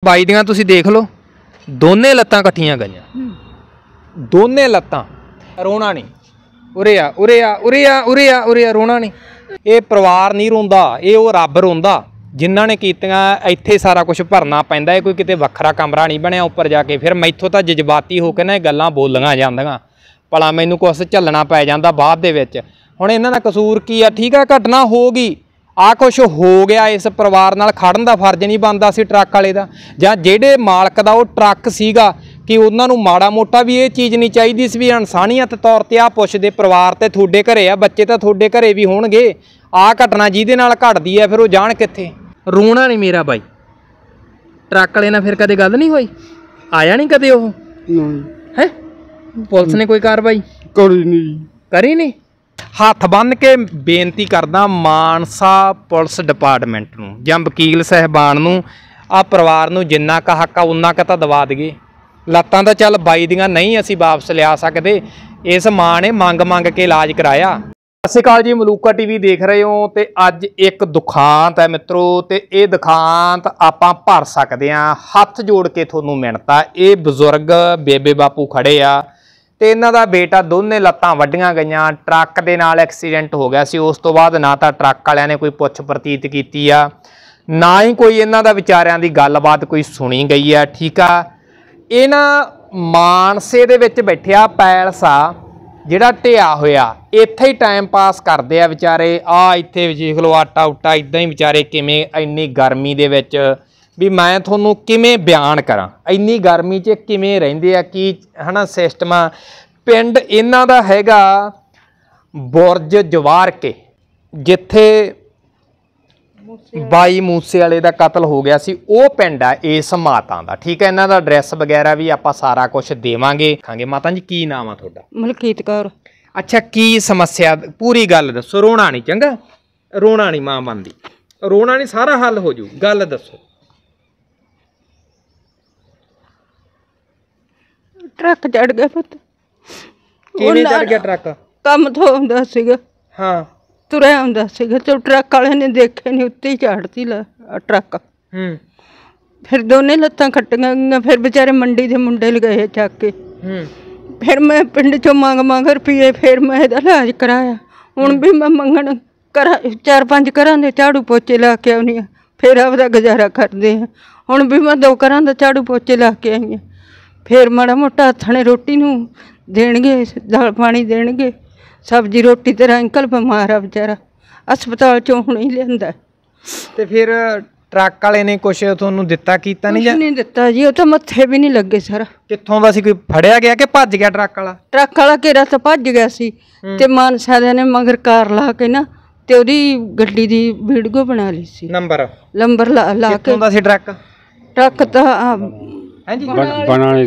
ਬਾਈ ਦੀਆਂ ਤੁਸੀਂ ਦੇਖ ਲਓ ਦੋਨੇ ਲੱਤਾਂ ਇਕੱਠੀਆਂ ਗਈਆਂ, ਦੋਨੇ ਲੱਤਾਂ। ਰੋਣਾ ਨਹੀਂ, ਉਰੇ ਆ ਉਰੇ ਆ ਉਰੇ ਆ ਉਰੇ ਆ ਉਰੇ ਆ, ਰੋਣਾ ਨਹੀਂ। ਇਹ ਪਰਿਵਾਰ ਨਹੀਂ ਰੋਂਦਾ, ਇਹ ਉਹ ਰੱਬ ਰੋਂਦਾ ਜਿਨ੍ਹਾਂ ਨੇ ਕੀਤੀਆਂ। ਇੱਥੇ ਸਾਰਾ ਕੁਝ ਭਰਨਾ ਪੈਂਦਾ, ਇਹ ਕੋਈ ਕਿਤੇ ਵੱਖਰਾ ਕਮਰਾ ਨਹੀਂ ਬਣਿਆ ਉੱਪਰ ਜਾ ਕੇ। ਫਿਰ ਮੈਥੋਂ ਤਾਂ ਜਜ਼ਬਾਤੀ ਹੋ ਕੇ ਨਾ ਇਹ ਗੱਲਾਂ ਬੋਲੀਆਂ ਜਾਂਦੀਆਂ, ਭਲਾ ਮੈਨੂੰ ਕੁਛ ਝੱਲਣਾ ਪੈ ਜਾਂਦਾ ਬਾਅਦ ਦੇ ਵਿੱਚ। ਹੁਣ ਇਹਨਾਂ ਦਾ ਕਸੂਰ ਕੀ ਆ? ਠੀਕ ਆ, ਘਟਨਾ ਹੋ ਗਈ, ਆ ਕੁਛ ਹੋ ਗਿਆ, ਇਸ ਪਰਿਵਾਰ ਨਾਲ ਖੜਨ ਦਾ ਫਰਜ਼ ਨਹੀਂ ਬਣਦਾ ਸੀ ਟਰੱਕ ਵਾਲੇ ਦਾ, ਜਾਂ ਜਿਹੜੇ ਮਾਲਕ ਦਾ ਉਹ ਟਰੱਕ ਸੀਗਾ, ਕਿ ਉਹਨਾਂ ਨੂੰ ਮਾੜਾ ਮੋਟਾ ਵੀ ਇਹ ਚੀਜ਼ ਨਹੀਂ ਚਾਹੀਦੀ ਸੀ ਵੀ ਇਨਸਾਨੀਅਤ ਤੌਰ ਤੇ ਆ ਪੁੱਛਦੇ ਪਰਿਵਾਰ ਤੇ ਤੁਹਾਡੇ ਘਰੇ ਆ, ਬੱਚੇ ਤਾਂ ਤੁਹਾਡੇ ਘਰੇ ਵੀ ਹੋਣਗੇ। ਆਹ ਘਟਨਾ ਜਿਹਦੇ ਨਾਲ ਘਟਦੀ ਹੈ ਫਿਰ ਉਹ ਜਾਣ ਕਿੱਥੇ। ਰੋਣਾ ਨਹੀਂ ਮੇਰਾ ਬਾਈ, ਟਰੱਕ ਵਾਲੇ ਨਾਲ ਫਿਰ ਕਦੇ ਗੱਲ ਨਹੀਂ ਹੋਈ? ਆਇਆ ਨਹੀਂ ਕਦੇ ਉਹ? ਹੈ ਪੁਲਿਸ ਨੇ ਕੋਈ ਕਾਰਵਾਈ ਕਰੀ ਨਹੀਂ? ਹੱਥ ਬੰਨ੍ਹ ਕੇ ਬੇਨਤੀ ਕਰਦਾ ਮਾਨਸਾ ਪੁਲਿਸ ਡਿਪਾਰਟਮੈਂਟ ਨੂੰ ਜਾਂ ਵਕੀਲ ਸਾਹਿਬਾਨ ਨੂੰ, ਆਹ ਪਰਿਵਾਰ ਨੂੰ ਜਿੰਨਾ ਕੁ ਹੱਕ ਆ ਉਨਾ ਕੁ ਤਾਂ ਦਵਾ ਦਈਏ। ਲੱਤਾਂ ਤਾਂ ਚੱਲ ਬਾਈ ਦੀਆਂ ਨਹੀਂ ਅਸੀਂ ਵਾਪਸ ਲਿਆ ਸਕਦੇ, ਇਸ ਮਾਂ ਨੇ ਮੰਗ ਮੰਗ ਕੇ ਇਲਾਜ ਕਰਾਇਆ। ਸਤਿ ਸ਼੍ਰੀ ਅਕਾਲ ਜੀ, ਮਲੂਕਾ ਟੀਵੀ ਦੇਖ ਰਹੇ ਹੋ ਤੇ ਅੱਜ ਇੱਕ ਦੁਖਾਂਤ ਹੈ ਮਿੱਤਰੋ, ਤੇ ਇਹ ਦੁਖਾਂਤ ਆਪਾਂ ਭਰ ਸਕਦੇ ਹਾਂ। ਹੱਥ ਜੋੜ ਕੇ ਤੁਹਾਨੂੰ ਮਿਹਨਤਾਂ। ਇਹ ਬਜ਼ੁਰਗ ਬੇਬੇ ਬਾਪੂ ਖੜੇ ਆ ਤੇ ਇਹਨਾਂ ਦਾ ਬੇਟਾ, ਦੋਨੇ ਲੱਤਾਂ ਵੱਢੀਆਂ ਗਈਆਂ, ਟਰੱਕ ਦੇ ਨਾਲ ਐਕਸੀਡੈਂਟ ਹੋ ਗਿਆ ਸੀ। ਉਸ ਤੋਂ ਬਾਅਦ ਨਾ ਤਾਂ ਟਰੱਕ ਵਾਲਿਆਂ ਨੇ ਕੋਈ ਪੁੱਛ ਪ੍ਰਤੀਤ ਕੀਤੀ ਆ, ਨਾ ਹੀ ਕੋਈ ਇਹਨਾਂ ਦਾ ਵਿਚਾਰਿਆਂ ਦੀ ਗੱਲਬਾਤ ਕੋਈ ਸੁਣੀ ਗਈ ਆ। ਠੀਕ ਆ, ਇਹਨਾਂ ਮਾਨਸੇ ਦੇ ਵਿੱਚ ਬੈਠਿਆ ਪੈਲਸ ਆ ਜਿਹੜਾ ਢਿਆ ਹੋਇਆ, ਇੱਥੇ ਹੀ ਟਾਈਮ ਪਾਸ ਕਰਦੇ ਆ ਵਿਚਾਰੇ। ਆ ਇੱਥੇ ਦੇਖ ਲਓ ਆਟਾ ਉਟਾ ਇੱਦਾਂ ਹੀ ਵਿਚਾਰੇ ਕਿਵੇਂ, ਇੰਨੀ ਗਰਮੀ ਦੇ ਵਿੱਚ ਵੀ ਮੈਂ ਤੁਹਾਨੂੰ ਕਿਵੇਂ ਬਿਆਨ ਕਰਾਂ, ਇੰਨੀ ਗਰਮੀ 'ਚ ਕਿਵੇਂ ਰਹਿੰਦੇ ਆ, ਕੀ ਹੈ ਨਾ ਸਿਸਟਮ ਆ। ਪਿੰਡ ਇਹਨਾਂ ਦਾ ਹੈਗਾ ਬੁਰਜ ਜਵਾਰ ਕੇ, ਜਿੱਥੇ ਬਾਈ ਮੂਸੇ ਵਾਲੇ ਦਾ ਕਤਲ ਹੋ ਗਿਆ ਸੀ, ਉਹ ਪਿੰਡ ਆ ਇਸ ਮਾਤਾ ਦਾ। ਠੀਕ ਹੈ, ਇਹਨਾਂ ਦਾ ਐਡਰੈਸ ਵਗੈਰਾ ਵੀ ਆਪਾਂ ਸਾਰਾ ਕੁਝ ਦੇਵਾਂਗੇ। ਖਾਂਗੇ ਮਾਤਾ ਜੀ, ਕੀ ਨਾਮ ਆ ਤੁਹਾਡਾ? ਮਲਕੀਤ ਕੌਰ। ਅੱਛਾ, ਕੀ ਸਮੱਸਿਆ, ਪੂਰੀ ਗੱਲ ਦੱਸੋ। ਰੋਣਾ ਨਹੀਂ, ਚੰਗਾ ਰੋਣਾ ਨਹੀਂ, ਮਾਂ ਬਣਦੀ ਰੋਣਾ ਨਹੀਂ, ਸਾਰਾ ਹੱਲ ਹੋ ਜੂ, ਗੱਲ ਦੱਸੋ। ਟਰੱਕ ਚੜ ਗਿਆ ਪੁੱਤ। ਕਿਵੇਂ ਚੜ ਗਿਆ ਟਰੱਕ? ਕੰਮ ਤੋਂ ਆਉਂਦਾ ਸੀਗਾ, ਹਾਂ ਤੁਰਿਆ ਆਉਂਦਾ ਸੀਗਾ ਤੇ ਟਰੱਕ ਵਾਲੇ ਨੇ ਦੇਖਿਆ ਨਹੀਂ, ਉੱਤੇ ਹੀ ਝਾੜਤੀ ਟਰੱਕ। ਫਿਰ ਦੋਨੇ ਲੱਤਾਂ ਕੱਟੀਆਂ ਗਈਆਂ। ਫਿਰ ਵਿਚਾਰੇ ਮੰਡੀ ਦੇ ਮੁੰਡੇ ਲਗਾਏ ਚੱਕ ਕੇ। ਫਿਰ ਮੈਂ ਪਿੰਡ ਚੋਂ ਮੰਗ ਰੁਪਈਏ, ਫਿਰ ਮੈਂ ਇਹਦਾ ਇਲਾਜ ਕਰਾਇਆ। ਹੁਣ ਵੀ ਮੈਂ ਮੰਗਣ ਘਰਾਂ 4-5 ਘਰਾਂ ਦੇ ਝਾੜੂ ਪੋਚੇ ਲਾ ਕੇ ਆਉਣੀ ਆ, ਫਿਰ ਆਪਦਾ ਗੁਜ਼ਾਰਾ ਕਰਦੇ ਆ। ਹੁਣ ਵੀ ਮੈਂ 2 ਘਰਾਂ ਦਾ ਝਾੜੂ ਪੋਚੇ ਲਾ ਕੇ ਆਈ ਹਾਂ। ਫਿਰ ਮਾੜਾ ਮੋਟਾ ਹੱਥਾਂ ਰੋਟੀ ਨੂੰ ਦੇਣਗੇ, ਦਾਲ ਪਾਣੀ ਦੇਣਗੇ, ਸਬਜ਼ੀ ਰੋਟੀ। ਤੇਰਾ ਅੰਕਲ ਬਿਮਾਰ ਆ ਵਿਚਾਰਾ, ਹਸਪਤਾਲ ਚੋਂ ਹੁਣੇ ਹੀ ਲਿਆਂਦਾ। ਤੇ ਫਿਰ ਟਰੱਕ ਵਾਲੇ ਨੇ ਕੁਛ ਤੁਹਾਨੂੰ ਦਿੱਤਾ ਕੀਤਾ ਨਹੀਂ? ਨਹੀਂ ਦਿੱਤਾ ਜੀ, ਉਹ ਤਾਂ ਮੱਥੇ ਵੀ ਨਹੀਂ ਲੱਗੇ ਸਰ। ਕਿੱਥੋਂ ਦਾ ਸੀ, ਕੋਈ ਫੜਿਆ ਗਿਆ ਕਿ ਭੱਜ ਗਿਆ ਟਰੱਕ ਵਾਲਾ? ਟਰੱਕ ਵਾਲਾ ਘੇਰਾ ਤਾਂ ਭੱਜ ਗਿਆ ਸੀ ਤੇ ਮਾਨਸਾ ਦੇ ਨੇ ਮਗਰ ਕਾਰ ਲਾ ਕੇ ਨਾ ਤੇ ਉਹਦੀ ਗੱਡੀ ਦੀ ਵੀਡੀਓ ਬਣਾ ਲਈ ਸੀ, ਨੰਬਰ ਲਾ ਕੇ। ਕਿੱਥੋਂ ਦਾ ਸੀ ਟਰੱਕ? ਟਰੱਕ ਤਾਂ ਹਾਂਜੀ ਬਣਾਲੀ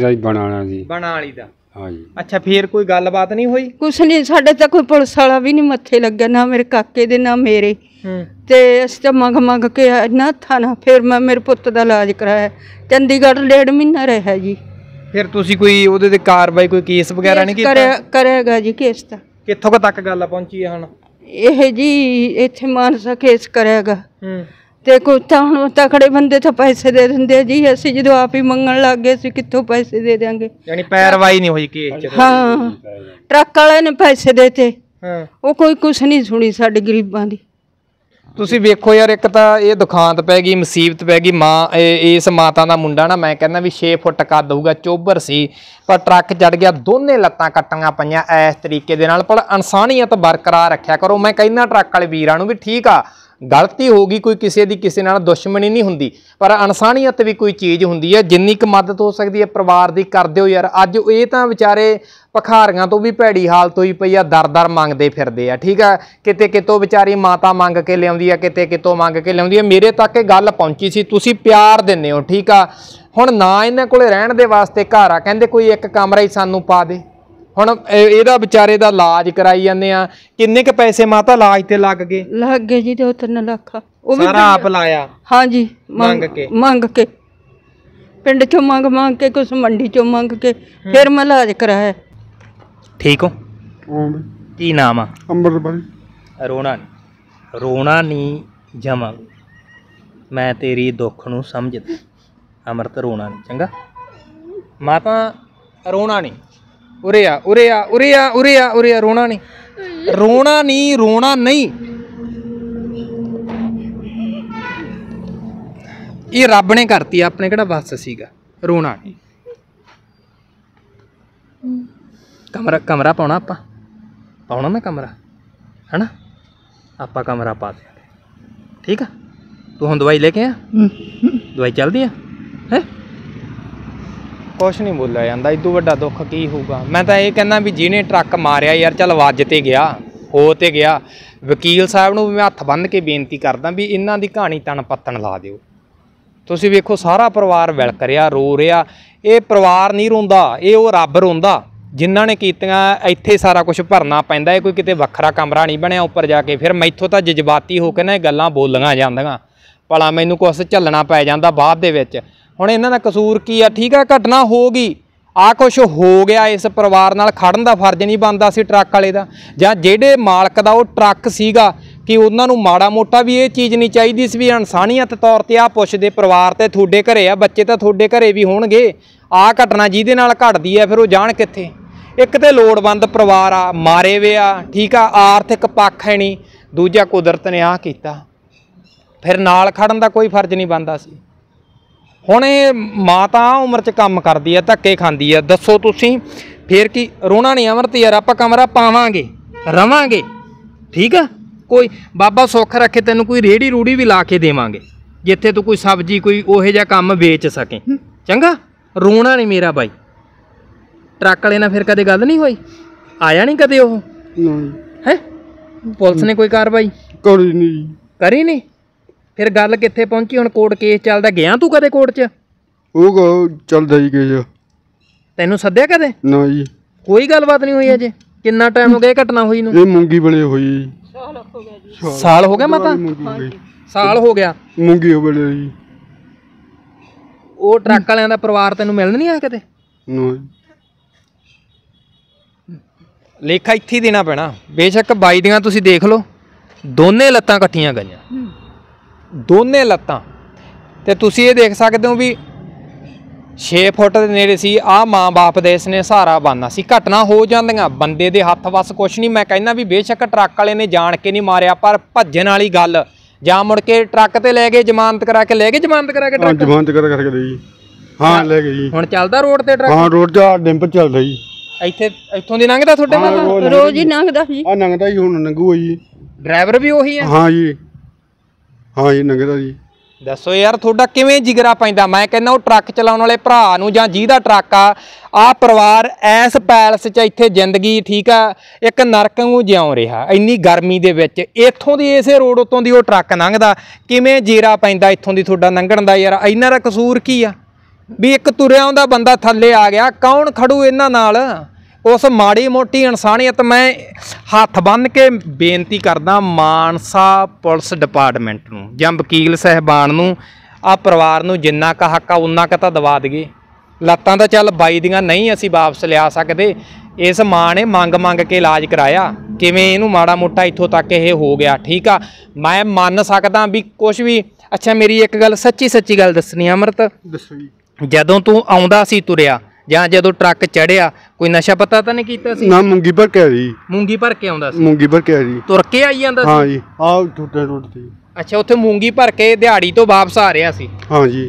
ਦਾ। ਹਾਂਜੀ। ਅੱਛਾ, ਫੇਰ ਕੋਈ ਗੱਲਬਾਤ ਨਹੀਂ ਹੋਈ? ਕੁਛ ਨਹੀਂ, ਸਾਡੇ ਤਾਂ ਕੋਈ ਪੁਲਿਸ ਵਾਲਾ ਵੀ ਨਹੀਂ ਮੱਥੇ ਲੱਗਿਆ, ਨਾ ਮੇਰੇ ਕਾਕੇ ਦੇ ਨਾ ਮੇਰੇ। ਤੇ ਅਸੀਂ ਤਾਂ ਮੰਗ ਕੇ ਨਾ ਥਾਣਾ। ਫਿਰ ਮੈਂ ਮੇਰੇ ਪੁੱਤ ਦਾ ਇਲਾਜ ਕਰਾਇਆ, ਚੰਡੀਗੜ੍ਹ 1.5 ਮਹੀਨਾ ਰਿਹਾ ਜੀ। ਫਿਰ ਤੁਸੀਂ ਕੋਈ ਉਹਦੇ ਤੇ ਕਾਰਵਾਈ, ਕੋਈ ਕੇਸ ਵਗੈਰਾ ਨਹੀਂ ਕੀਤਾ? ਕਰਿਆਗਾ ਜੀ ਕੇਸ ਤਾਂ। ਕਿੱਥੋਂ ਤੱਕ ਗੱਲ ਪਹੁੰਚੀ ਹੈ ਹੁਣ? ਇਹ ਜੀ ਇੱਥੇ ਮਾਨਸਾ ਕੇਸ ਕਰਿਆਗਾ। ਤੇ ਕੋਈ ਤਾਂ ਹੁਣ ਤਕੜੇ ਬੰਦੇ ਤਾਂ ਪੈਸੇ ਦੇ ਦਿੰਦੇ ਆ ਜੀ, ਅਸੀਂ ਜਦੋਂ ਆਪ ਹੀ ਮੰਗਣ ਲੱਗ ਗਏ ਅਸੀਂ ਕਿੱਥੋਂ ਪੈਸੇ ਦੇ ਦਿਆਂਗੇ। ਯਾਨੀ ਪੈਰਵਾਈ ਨਹੀਂ ਹੋਈ ਕੇਸ 'ਚ? ਹਾਂ, ਟਰੱਕ ਵਾਲੇ ਨੇ ਪੈਸੇ ਦੇਤੇ, ਉਹ ਕੋਈ ਕੁਛ ਨਹੀਂ ਸੁਣੀ ਸਾਡੇ ਗਰੀਬਾਂ ਦੀ। ਤੁਸੀਂ ਵੇਖੋ ਯਾਰ, ਇੱਕ ਤਾਂ ਇਹ ਦੁਖਾਂਤ ਪੈ ਗਈ, ਮੁਸੀਬਤ ਪੈ ਗਈ। ਮਾਂ, ਇਸ ਮਾਤਾ ਦਾ ਮੁੰਡਾ ਨਾ ਮੈਂ ਕਹਿੰਦਾ ਵੀ 6 ਫੁੱਟ ਕੱਦ ਹੋਊਗਾ, ਚੋਬਰ ਸੀ, ਪਰ ਟਰੱਕ ਚੜ ਗਿਆ, ਦੋਨੇ ਲੱਤਾਂ ਕੱਟੀਆਂ ਪਈਆਂ ਇਸ ਤਰੀਕੇ ਦੇ ਨਾਲ। ਪਰ ਇਨਸਾਨੀਅਤ ਬਰਕਰਾਰ ਰੱਖਿਆ ਕਰੋ। ਮੈਂ ਕਹਿੰਦਾ ਟਰੱਕ ਵਾਲੇ ਵੀਰਾਂ ਨੂੰ ਵੀ ਠੀਕ ਆ, ਗਲਤੀ ਹੋ ਗਈ, ਕੋਈ ਕਿਸੇ ਦੀ ਕਿਸੇ ਨਾਲ ਦੁਸ਼ਮਣੀ ਨਹੀਂ ਹੁੰਦੀ, ਪਰ ਇਨਸਾਨੀਅਤ ਵੀ ਕੋਈ ਚੀਜ਼ ਹੁੰਦੀ ਹੈ। ਜਿੰਨੀ ਕੁ ਮਦਦ ਹੋ ਸਕਦੀ ਹੈ ਪਰਿਵਾਰ ਦੀ ਕਰ ਦਿਓ ਯਾਰ। ਅੱਜ ਇਹ ਤਾਂ ਵਿਚਾਰੇ ਭਖਾਰੀਆਂ ਤੋਂ ਵੀ ਭੈੜੀ ਹਾਲਤ ਹੋਈ ਪਈ ਆ, ਦਰ ਮੰਗਦੇ ਫਿਰਦੇ ਆ। ਠੀਕ ਆ, ਕਿਤੇ ਕਿਤੋਂ ਵਿਚਾਰੀ ਮਾਤਾ ਮੰਗ ਕੇ ਲਿਆਉਂਦੀ ਆ, ਕਿਤੇ ਕਿਤੋਂ ਮੰਗ ਕੇ ਲਿਆਉਂਦੀ ਆ। ਮੇਰੇ ਤੱਕ ਇਹ ਗੱਲ ਪਹੁੰਚੀ ਸੀ, ਤੁਸੀਂ ਪਿਆਰ ਦਿੰਦੇ ਹੋ। ਠੀਕ ਆ, ਹੁਣ ਨਾ ਇਹਨਾਂ ਕੋਲੇ ਰਹਿਣ ਦੇ ਵਾਸਤੇ ਘਰ ਆ, ਕਹਿੰਦੇ ਕੋਈ ਇੱਕ ਕਮਰਾ ਹੀ ਸਾਨੂੰ ਪਾ ਦੇ। ਹੁਣ ਇਹਦਾ ਵਿਚਾਰੇ ਦਾ ਇਲਾਜ ਕਰਾਈ ਜਾਂਦੇ ਆ। ਕਿੰਨੇ ਕੁ ਪੈਸੇ ਮਾਤਾ ਇਲਾਜ ਤੇ ਲੱਗ ਗਏ ਜੀ? 2-3 ਲੱਖ। ਉਹ ਵੀ ਸਾਰਾ ਆਪ ਲਾਇਆ? ਹਾਂਜੀ, ਮੰਗ ਕੇ ਪਿੰਡ ਚੋਂ ਮੰਗ ਕੇ, ਕੁਛ ਮੰਡੀ ਚੋਂ ਮੰਗ ਕੇ, ਫਿਰ ਮੈਂ ਇਲਾਜ ਕਰਾਇਆ। ਠੀਕ ਹੋ? ਕੀ ਨਾਮ ਆ? ਅੰਮ੍ਰਿਤਪਾਲ। ਰੋਣਾ ਨਹੀਂ ਜਮਾ, ਮੈਂ ਤੇਰੀ ਦੁੱਖ ਨੂੰ ਸਮਝਦਾ। ਅਮਰਤ ਰੋਣਾ ਨਹੀਂ, ਚੰਗਾ ਮਾਤਾ ਰੋਣਾ ਨਹੀਂ। ਉਰੇ ਆ ਉਰੇ ਆ ਉਰੇ ਆ ਉਰੇ ਆ ਉਰੇ ਆ, ਰੋਣਾ ਨਹੀਂ, ਰੋਣਾ ਨਹੀਂ, ਰੋਣਾ ਨਹੀਂ। ਇਹ ਰੱਬ ਨੇ ਕਰਤੀ, ਆਪਣੇ ਕਿਹੜਾ ਵੱਸ ਸੀਗਾ। ਰੋਣਾ ਨਹੀਂ। ਕਮਰਾ ਪਾਉਣਾ, ਆਪਾਂ ਪਾਉਣਾ ਨਾ ਕਮਰਾ, ਹੈਨਾ? ਆਪਾਂ ਕਮਰਾ ਪਾ ਦਿਆਂਗੇ, ਠੀਕ ਆ? ਤੂੰ ਹੁਣ ਦਵਾਈ ਲੈ ਕੇ ਆ? ਦਵਾਈ ਚੱਲਦੀ ਆ ਹੈ? ਕੁਛ ਨਹੀਂ ਬੋਲਿਆ ਜਾਂਦਾ, ਇਦੋਂ ਵੱਡਾ ਦੁੱਖ ਕੀ ਹੋਊਗਾ। ਮੈਂ ਤਾਂ ਇਹ ਕਹਿੰਦਾ ਵੀ ਜਿਹਨੇ ਟਰੱਕ ਮਾਰਿਆ ਯਾਰ, ਚੱਲ ਵੱਜ ਤੇ ਗਿਆ, ਹੋ ਤੇ ਗਿਆ। ਵਕੀਲ ਸਾਹਿਬ ਨੂੰ ਵੀ ਮੈਂ ਹੱਥ ਬੰਨ੍ਹ ਕੇ ਬੇਨਤੀ ਕਰਦਾ ਵੀ ਇਹਨਾਂ ਦੀ ਕਹਾਣੀ ਤਣ ਪੱਤਣ ਲਾ ਦਿਓ। ਤੁਸੀਂ ਵੇਖੋ ਸਾਰਾ ਪਰਿਵਾਰ ਵਿਲਕ ਰਿਹਾ, ਰੋ ਰਿਹਾ। ਇਹ ਪਰਿਵਾਰ ਨਹੀਂ ਰੋਂਦਾ, ਇਹ ਉਹ ਰੱਬ ਰੋਂਦਾ ਜਿਨ੍ਹਾਂ ਨੇ ਕੀਤੀਆਂ। ਇੱਥੇ ਸਾਰਾ ਕੁਝ ਭਰਨਾ ਪੈਂਦਾ, ਇਹ ਕੋਈ ਕਿਤੇ ਵੱਖਰਾ ਕਮਰਾ ਨਹੀਂ ਬਣਿਆ ਉੱਪਰ ਜਾ ਕੇ। ਫਿਰ ਮੈਥੋਂ ਤਾਂ ਜਜ਼ਬਾਤੀ ਹੋ ਕੇ ਨਾ ਇਹ ਗੱਲਾਂ ਬੋਲੀਆਂ ਜਾਂਦੀਆਂ, ਭਲਾ ਮੈਨੂੰ ਕੁਛ ਝੱਲਣਾ ਪੈ ਜਾਂਦਾ ਬਾਅਦ ਦੇ ਵਿੱਚ। ਹੁਣ ਇਹਨਾਂ ਦਾ ਕਸੂਰ ਕੀ ਆ? ਠੀਕ ਆ, ਘਟਨਾ ਹੋ ਗਈ, ਆ ਕੁਛ ਹੋ ਗਿਆ। ਇਸ ਪਰਿਵਾਰ ਨਾਲ ਖੜਨ ਦਾ ਫਰਜ਼ ਨਹੀਂ ਬਣਦਾ ਸੀ ਟਰੱਕ ਵਾਲੇ ਦਾ, ਜਾਂ ਜਿਹੜੇ ਮਾਲਕ ਦਾ ਉਹ ਟਰੱਕ ਸੀਗਾ, ਕਿ ਉਹਨਾਂ ਨੂੰ ਮਾੜਾ ਮੋਟਾ ਵੀ ਇਹ ਚੀਜ਼ ਨਹੀਂ ਚਾਹੀਦੀ ਸੀ ਵੀ ਇਨਸਾਨੀਅਤ ਤੌਰ ਤੇ ਆ ਪੁੱਛਦੇ ਪਰਿਵਾਰ ਤੇ ਤੁਹਾਡੇ ਘਰੇ ਆ, ਬੱਚੇ ਤਾਂ ਤੁਹਾਡੇ ਘਰੇ ਵੀ ਹੋਣਗੇ। ਆ ਘਟਨਾ ਜਿਹਦੇ ਨਾਲ ਘਟਦੀ ਹੈ ਫਿਰ ਉਹ ਜਾਣ ਕਿੱਥੇ? ਇੱਕ ਤੇ ਲੋੜਵੰਦ ਪਰਿਵਾਰ ਆ, ਮਾਰੇ ਵੇ ਆ, ਠੀਕ ਆ, ਆਰਥਿਕ ਪੱਖ ਹੈ ਨਹੀਂ। ਦੂਜਾ ਕੁਦਰਤ ਨੇ ਆਹ ਕੀਤਾ, ਫਿਰ ਨਾਲ ਖੜਨ ਦਾ ਕੋਈ ਫਰਜ਼ ਨਹੀਂ ਬਣਦਾ ਸੀ। ਹੁਣ ਇਹ ਮਾਂ ਤਾਂ ਉਮਰ 'ਚ ਕੰਮ ਕਰਦੀ ਆ, ਧੱਕੇ ਖਾਂਦੀ ਆ। ਦੱਸੋ ਤੁਸੀਂ ਫਿਰ ਕੀ? ਰੋਣਾ ਨਹੀਂ ਅਮਰਤ ਯਾਰ, ਆਪਾਂ ਕਮਰਾ ਪਾਵਾਂਗੇ, ਰਵਾਂਗੇ, ਠੀਕ ਆ? ਕੋਈ ਬਾਬਾ ਸੁੱਖ ਰੱਖੇ ਤੈਨੂੰ ਕੋਈ ਰੇਹੜੀ ਰੂੜੀ ਵੀ ਲਾ ਕੇ ਦੇਵਾਂਗੇ, ਜਿੱਥੇ ਤੂੰ ਕੋਈ ਸਬਜ਼ੀ ਕੋਈ ਉਹੋ ਜਿਹਾ ਕੰਮ ਵੇਚ ਸਕੇ, ਚੰਗਾ? ਰੋਣਾ ਨਹੀਂ ਮੇਰਾ ਬਾਈ। ਟਰੱਕ ਵਾਲੇ ਨਾਲ ਫਿਰ ਕਦੇ ਗੱਲ ਨਹੀਂ ਹੋਈ? ਆਇਆ ਨਹੀਂ ਕਦੇ ਉਹ? ਹੈ ਪੁਲਿਸ ਨੇ ਕੋਈ ਕਾਰਵਾਈ ਕਰੀ ਨਹੀਂ? ਫਿਰ ਗੱਲ ਕਿੱਥੇ ਪਹੁੰਚੀ? ਹੁਣ ਕੋਰਟ ਕੇਸ ਚੱਲਦਾ, ਗਿਆ ਤੂੰ ਕਦੇ ਕੋਰਟ 'ਚ? ਉਹ ਚੱਲਦਾ ਜੀ ਕੇਸ। ਤੈਨੂੰ ਸੱਦਿਆ ਕਦੇ? ਨਾ ਜੀ, ਕੋਈ ਗੱਲਬਾਤ ਨਹੀਂ ਹੋਈ ਅਜੇ? ਕਿੰਨਾ ਟਾਈਮ ਹੋ ਗਿਆ ਇਹ ਘਟਨਾ ਹੋਈ ਨੂੰ? ਇਹ ਮੂੰਗੀ ਬਲੇ ਹੋਈ। ਸਾਲ ਹੋ ਗਿਆ ਮਾਤਾ? ਸਾਲ ਹੋ ਗਿਆ ਮੂੰਗੀ ਬਲੇ ਜੀ। ਉਹ ਟਰੱਕ ਵਾਲਿਆਂ ਦਾ ਪਰਿਵਾਰ ਤੈਨੂੰ ਮਿਲਣ ਨਹੀਂ ਆਇਆ ਕਦੇ? ਨਾ, ਲੇਖਾ ਇੱਥੇ ਹੀ ਦੇਣਾ ਪੈਣਾ। ਬੇਸ਼ੱਕ ਬਾਈ ਦੀਆਂ ਤੁਸੀਂ ਦੇਖ ਲਓ, ਦੋਨੇ ਲੱਤਾਂ ਇਕੱਠੀਆਂ ਗਈਆਂ, ਦੋਨੇ ਲੱਤਾਂ। ਤੇ ਤੁਸੀਂ ਇਹ ਦੇਖ ਸਕਦੇ ਹੋ ਵੀ 6 ਫੁੱਟ ਦੇ ਨੇੜੇ ਸੀ। ਆਹ ਮਾਂ ਬਾਪ ਦੇ ਇਸਨੇ ਸਹਾਰਾ ਬਣਨਾ ਸੀ। ਘਟਨਾ ਹੋ ਜਾਂਦੀਆਂ, ਬੰਦੇ ਦੇ ਹੱਥ ਵੱਸ ਕੁਛ ਨਹੀਂ। ਮੈਂ ਕਹਿੰਦਾ ਵੀ ਬੇਸ਼ੱਕ ਟਰੱਕ ਵਾਲੇ ਨੇ ਜਾਣ ਕੇ ਨਹੀਂ ਮਾਰਿਆ, ਪਰ ਭੱਜਣ ਵਾਲੀ ਗੱਲ, ਜਾਂ ਮੁੜ ਕੇ ਟਰੱਕ ਤੇ ਲੈ ਗਏ, ਜ਼ਮਾਨਤ ਕਰਾ ਕੇ ਲੈ ਗਏ, ਜ਼ਮਾਨਤ ਕਰਾ ਕੇ ਟਰੱਕ ਜ਼ਮਾਨਤ ਕਰਕੇ ਜੀ। ਹਾਂ ਲੈ ਗਏ ਜੀ। ਹੁਣ ਚੱਲਦਾ ਰੋਡ ਤੇ ਟਰੱਕ? ਹਾਂ ਰੋਡ 'ਚ ਡਿੰਪ ਚੱਲਦਾ ਜੀ। ਇੱਥੋਂ ਦੀ ਲੰਘਦਾ ਤੁਹਾਡੇ ਨਾਲ? ਰੋਜ਼ ਹੀ ਲੰਘਦਾ ਜੀ। ਆ ਲੰਘਦਾ ਜੀ, ਹੁਣ ਲੰਘੂਗਾ ਜੀ। ਡਰਾਈਵਰ ਵੀ ਉਹੀ ਹੈ? ਹਾਂ ਜੀ, ਹਾਂ ਜੀ ਲੰਘਦਾ ਜੀ। ਦੱਸੋ ਯਾਰ ਤੁਹਾਡਾ ਕਿਵੇਂ ਜਿਗਰਾ ਪੈਂਦਾ? ਮੈਂ ਕਹਿੰਦਾ ਉਹ ਟਰੱਕ ਚਲਾਉਣ ਵਾਲੇ ਭਰਾ ਨੂੰ, ਜਾਂ ਜਿਹਦਾ ਟਰੱਕ ਆ ਪਰਿਵਾਰ ਐਸ ਪੈਲਸ 'ਚ ਇੱਥੇ ਜ਼ਿੰਦਗੀ, ਠੀਕ ਆ, ਇੱਕ ਨਰਕ ਨੂੰ ਜਿਉਂ ਰਿਹਾ ਇੰਨੀ ਗਰਮੀ ਦੇ ਵਿੱਚ। ਇੱਥੋਂ ਦੀ ਇਸੇ ਰੋਡ ਉੱਤੋਂ ਦੀ ਉਹ ਟਰੱਕ ਲੰਘਦਾ, ਕਿਵੇਂ ਜੀਰਾ ਪੈਂਦਾ ਇੱਥੋਂ ਦੀ ਤੁਹਾਡਾ ਲੰਘਣ ਦਾ? ਯਾਰ ਇਹਨਾਂ ਦਾ ਕਸੂਰ ਕੀ ਆ ਵੀ ਇੱਕ ਤੁਰਿਆ ਹੁੰਦਾ ਬੰਦਾ ਥੱਲੇ ਆ ਗਿਆ? ਕੌਣ ਖੜੂ ਇਹਨਾਂ ਨਾਲ? ਉਸ ਮਾੜੀ ਮੋਟੀ ਇਨਸਾਨੀਅਤ। ਮੈਂ ਹੱਥ ਬੰਨ੍ਹ ਕੇ ਬੇਨਤੀ ਕਰਦਾ ਮਾਨਸਾ ਪੁਲਿਸ ਡਿਪਾਰਟਮੈਂਟ ਨੂੰ ਜਾਂ ਵਕੀਲ ਸਾਹਿਬਾਨ ਨੂੰ, ਆਹ ਪਰਿਵਾਰ ਨੂੰ ਜਿੰਨਾ ਕੁ ਹੱਕ ਆ ਉਨਾ ਕੁ ਤਾਂ ਦਵਾ ਦਈਏ। ਲੱਤਾਂ ਤਾਂ ਚੱਲ ਬਾਈ ਦੀਆਂ ਨਹੀਂ ਅਸੀਂ ਵਾਪਸ ਲਿਆ ਸਕਦੇ। ਇਸ ਮਾਂ ਨੇ ਮੰਗ ਕੇ ਇਲਾਜ ਕਰਾਇਆ, ਕਿਵੇਂ ਇਹਨੂੰ ਮਾੜਾ ਮੋਟਾ ਇੱਥੋਂ ਤੱਕ ਇਹ ਹੋ ਗਿਆ, ਠੀਕ ਆ? ਮੈਂ ਮੰਨ ਸਕਦਾ ਵੀ ਕੁਛ ਵੀ। ਅੱਛਾ ਮੇਰੀ ਇੱਕ ਗੱਲ ਸੱਚੀ ਗੱਲ ਦੱਸਣੀ ਅਮਰਤ, ਦੱਸੋ ਜੀ। ਜਦੋਂ ਤੂੰ ਆਉਂਦਾ ਸੀ ਤੁਰਿਆ, ਜਾਂ ਜਦੋਂ ਟਰੱਕ ਚੜਿਆ, ਕੋਈ ਨਸ਼ਾ ਪਤਾ ਤਾਂ ਨਹੀਂ ਕੀਤਾ ਸੀ? ਨਾ, ਮੂੰਗੀ ਭਰ ਕੇ ਆ ਜੀ। ਮੂੰਗੀ ਭਰ ਕੇ ਆਉਂਦਾ ਸੀ? ਮੂੰਗੀ ਭਰ ਕੇ ਆ ਜੀ। ਤੁਰ ਕੇ ਆਈ ਜਾਂਦਾ ਸੀ? ਹਾਂ ਜੀ, ਆਹ ਟੁੱਟੇ ਰੋਡ ਤੇ। ਅੱਛਾ, ਉੱਥੇ ਮੂੰਗੀ ਭਰ ਕੇ ਦਿਹਾੜੀ ਤੋਂ ਵਾਪਸ ਆ ਰਿਹਾ ਸੀ? ਹਾਂ ਜੀ।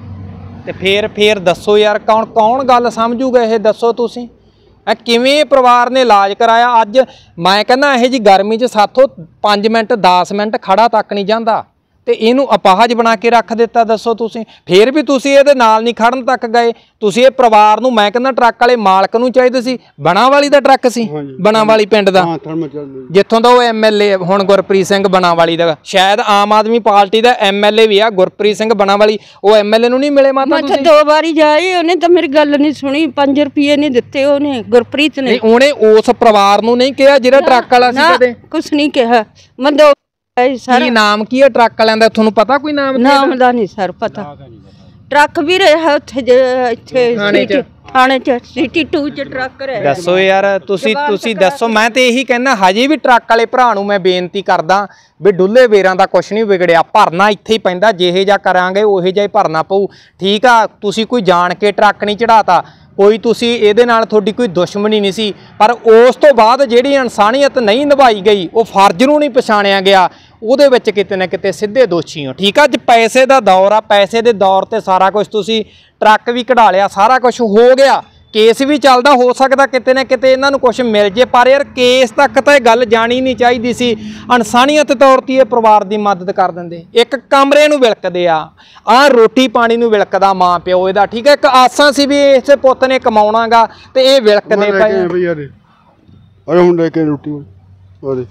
ਤੇ ਫਿਰ ਦੱਸੋ ਯਾਰ, ਕੌਣ ਗੱਲ ਸਮਝੂਗਾ ਇਹ? ਦੱਸੋ ਤੁਸੀਂ ਕਿਵੇਂ ਪਰਿਵਾਰ ਨੇ ਇਲਾਜ ਕਰਾਇਆ? ਅੱਜ ਮੈਂ ਕਹਿੰਦਾ ਇਹੋ ਜਿਹੀ ਗਰਮੀ 'ਚ ਸਾਥੋਂ 5 ਮਿੰਟ 10 ਮਿੰਟ ਖੜਾ ਤੱਕ ਨਹੀਂ ਜਾਂਦਾ, ਤੇ ਇਹਨੂੰ ਅਪਾਹਜ ਬਣਾ ਕੇ ਰੱਖ ਦਿੱਤਾ। ਦੱਸੋ ਤੁਸੀਂ ਫਿਰ ਵੀ ਤੁਸੀਂ ਇਹਦੇ ਨਾਲ ਨਹੀਂ ਖੜਨ ਤੱਕ ਗਏ। ਤੁਸੀਂ ਇਹ ਪਰਿਵਾਰ ਨੂੰ, ਮੈਂ ਕਹਿੰਦਾ ਟਰੱਕ ਵਾਲੇ ਮਾਲਕ ਨੂੰ ਚਾਹੀਦੇ ਸੀ। ਬਣਾਵਾਲੀ ਦਾ ਟਰੱਕ ਸੀ, ਬਣਾਵਾਲੀ ਪਿੰਡ ਦਾ, ਜਿੱਥੋਂ ਦਾ ਉਹ ਐਮਐਲਏ ਹੁਣ ਗੁਰਪ੍ਰੀਤ ਸਿੰਘ ਬਣਾਵਾਲੀ ਦਾ, ਸ਼ਾਇਦ ਆਮ ਆਦਮੀ ਪਾਰਟੀ ਦਾ ਐਮਐਲਏ ਵੀ ਆ ਗੁਰਪ੍ਰੀਤ ਸਿੰਘ ਬਣਾਵਾਲੀ। ਉਹ ਐਮਐਲਏ ਨੂੰ ਨਹੀਂ ਮਿਲੇ ਮਾਤਾ ਤੁਸੀਂ? 2 ਵਾਰੀ ਜਾਏ, ਉਹਨੇ ਤਾਂ ਮੇਰੀ ਗੱਲ ਨਹੀਂ ਸੁਣੀ। 5 ਰੁਪਏ ਨਹੀਂ ਦਿੱਤੇ ਉਹਨੇ, ਗੁਰਪ੍ਰੀਤ ਨੇ। ਉਹਨੇ ਉਸ ਪਰਿਵਾਰ ਨੂੰ ਨਹੀਂ ਕਿਹਾ ਜਿਹੜਾ ਟਰੱਕ ਵਾਲਾ ਸੀ? ਕਦੇ ਕੁਛ ਨਹੀਂ ਕਿਹਾ। ਕੀ ਨਾਮ ਕੀ ਹੈ ਟਰੱਕ ਵਾਲਿਆਂ ਦਾ? ਤੁਹਾਨੂੰ ਪਤਾ ਕੋਈ ਨਾਮ? ਨਾਮ ਦਾ ਨਹੀਂ ਸਰ ਪਤਾ। ਟਰੱਕ ਵੀ ਰਿਹਾ ਉੱਥੇ, ਇੱਥੇ ਥਾਣੇ ਚ ਸਿਟੀ 2 ਚ ਟਰੱਕ ਰਹਿ ਦੱਸੋ ਯਾਰ, ਤੁਸੀਂ ਦੱਸੋ। ਮੈਂ ਤੇ ਇਹੀ ਕਹਿੰਦਾ, ਹਜੇ ਵੀ ਟਰੱਕ ਵਾਲੇ ਭਰਾ ਨੂੰ ਮੈਂ ਬੇਨਤੀ ਕਰਦਾ ਵੀ ਡੁੱਲੇ ਵੇਰਾਂ ਦਾ ਕੁਛ ਨਹੀਂ ਵਿਗੜਿਆ, ਭਰਨਾ ਇੱਥੇ ਹੀ ਪੈਂਦਾ, ਜਿਹੇ ਜਿਹਾ ਕਰਾਂਗੇ ਉਹੇ ਜਿਹਾ ਹੀ ਭਰਨਾ ਪਊ। ਠੀਕ ਆ, ਤੁਸੀਂ ਕੋਈ ਜਾਣ ਕੇ ਟਰੱਕ ਨਹੀਂ ਚੜਾਤਾ, ਕੋਈ ਤੁਸੀਂ ਇਹਦੇ ਨਾਲ ਤੁਹਾਡੀ ਕੋਈ ਦੁਸ਼ਮਣੀ ਨਹੀਂ ਸੀ, ਪਰ ਉਸ ਤੋਂ ਬਾਅਦ ਜਿਹੜੀ ਇਨਸਾਨੀਅਤ ਨਹੀਂ ਨਿਭਾਈ ਗਈ, ਉਹ ਫਰਜ਼ ਨੂੰ ਨਹੀਂ ਪਛਾਣਿਆ ਗਿਆ, ਉਹਦੇ ਵਿੱਚ ਕਿਤੇ ਨਾ ਕਿਤੇ ਸਿੱਧੇ ਦੋਸ਼ੀ ਹੋ। ਠੀਕ ਆ, ਅੱਜ ਪੈਸੇ ਦਾ ਦੌਰ ਆ, ਪੈਸੇ ਦੇ ਦੌਰ ਤੇ ਸਾਰਾ ਕੁਝ ਤੁਸੀਂ ਟਰੱਕ ਵੀ ਕਢਾ ਲਿਆ, ਸਾਰਾ ਕੁਝ ਹੋ ਗਿਆ, ਕੇਸ ਵੀ ਚੱਲਦਾ, ਹੋ ਸਕਦਾ ਕਿਤੇ ਨਾ ਕਿਤੇ ਇਹਨਾਂ ਨੂੰ ਕੁਝ ਮਿਲ ਜੇ, ਪਰ ਯਾਰ ਕੇਸ ਤੱਕ ਤਾਂ ਇਹ ਗੱਲ ਜਾਣੀ ਨਹੀਂ ਚਾਹੀਦੀ ਸੀ। ਇਨਸਾਨੀਅਤ ਤੌਰ ਤੇ ਇਹ ਪਰਿਵਾਰ ਦੀ ਮਦਦ ਕਰ ਦਿੰਦੇ, ਇੱਕ ਕਮਰੇ ਨੂੰ ਵਿਲਕਦੇ ਆ ਰੋਟੀ ਪਾਣੀ ਨੂੰ ਵਿਲਕਦਾ ਮਾਂ ਪਿਓ ਇਹਦਾ। ਠੀਕ ਹੈ, ਇੱਕ ਆਸਾਂ ਸੀ ਵੀ ਇਸੇ ਪੁੱਤ ਨੇ ਕਮਾਉਣਾਗਾ ਤੇ ਇਹ ਵਿਲਕਦੇ ਪਏ। ਅਰੇ ਹੁਣ ਲੈ ਕੇ ਰੋਟੀ ਉਹਦੇ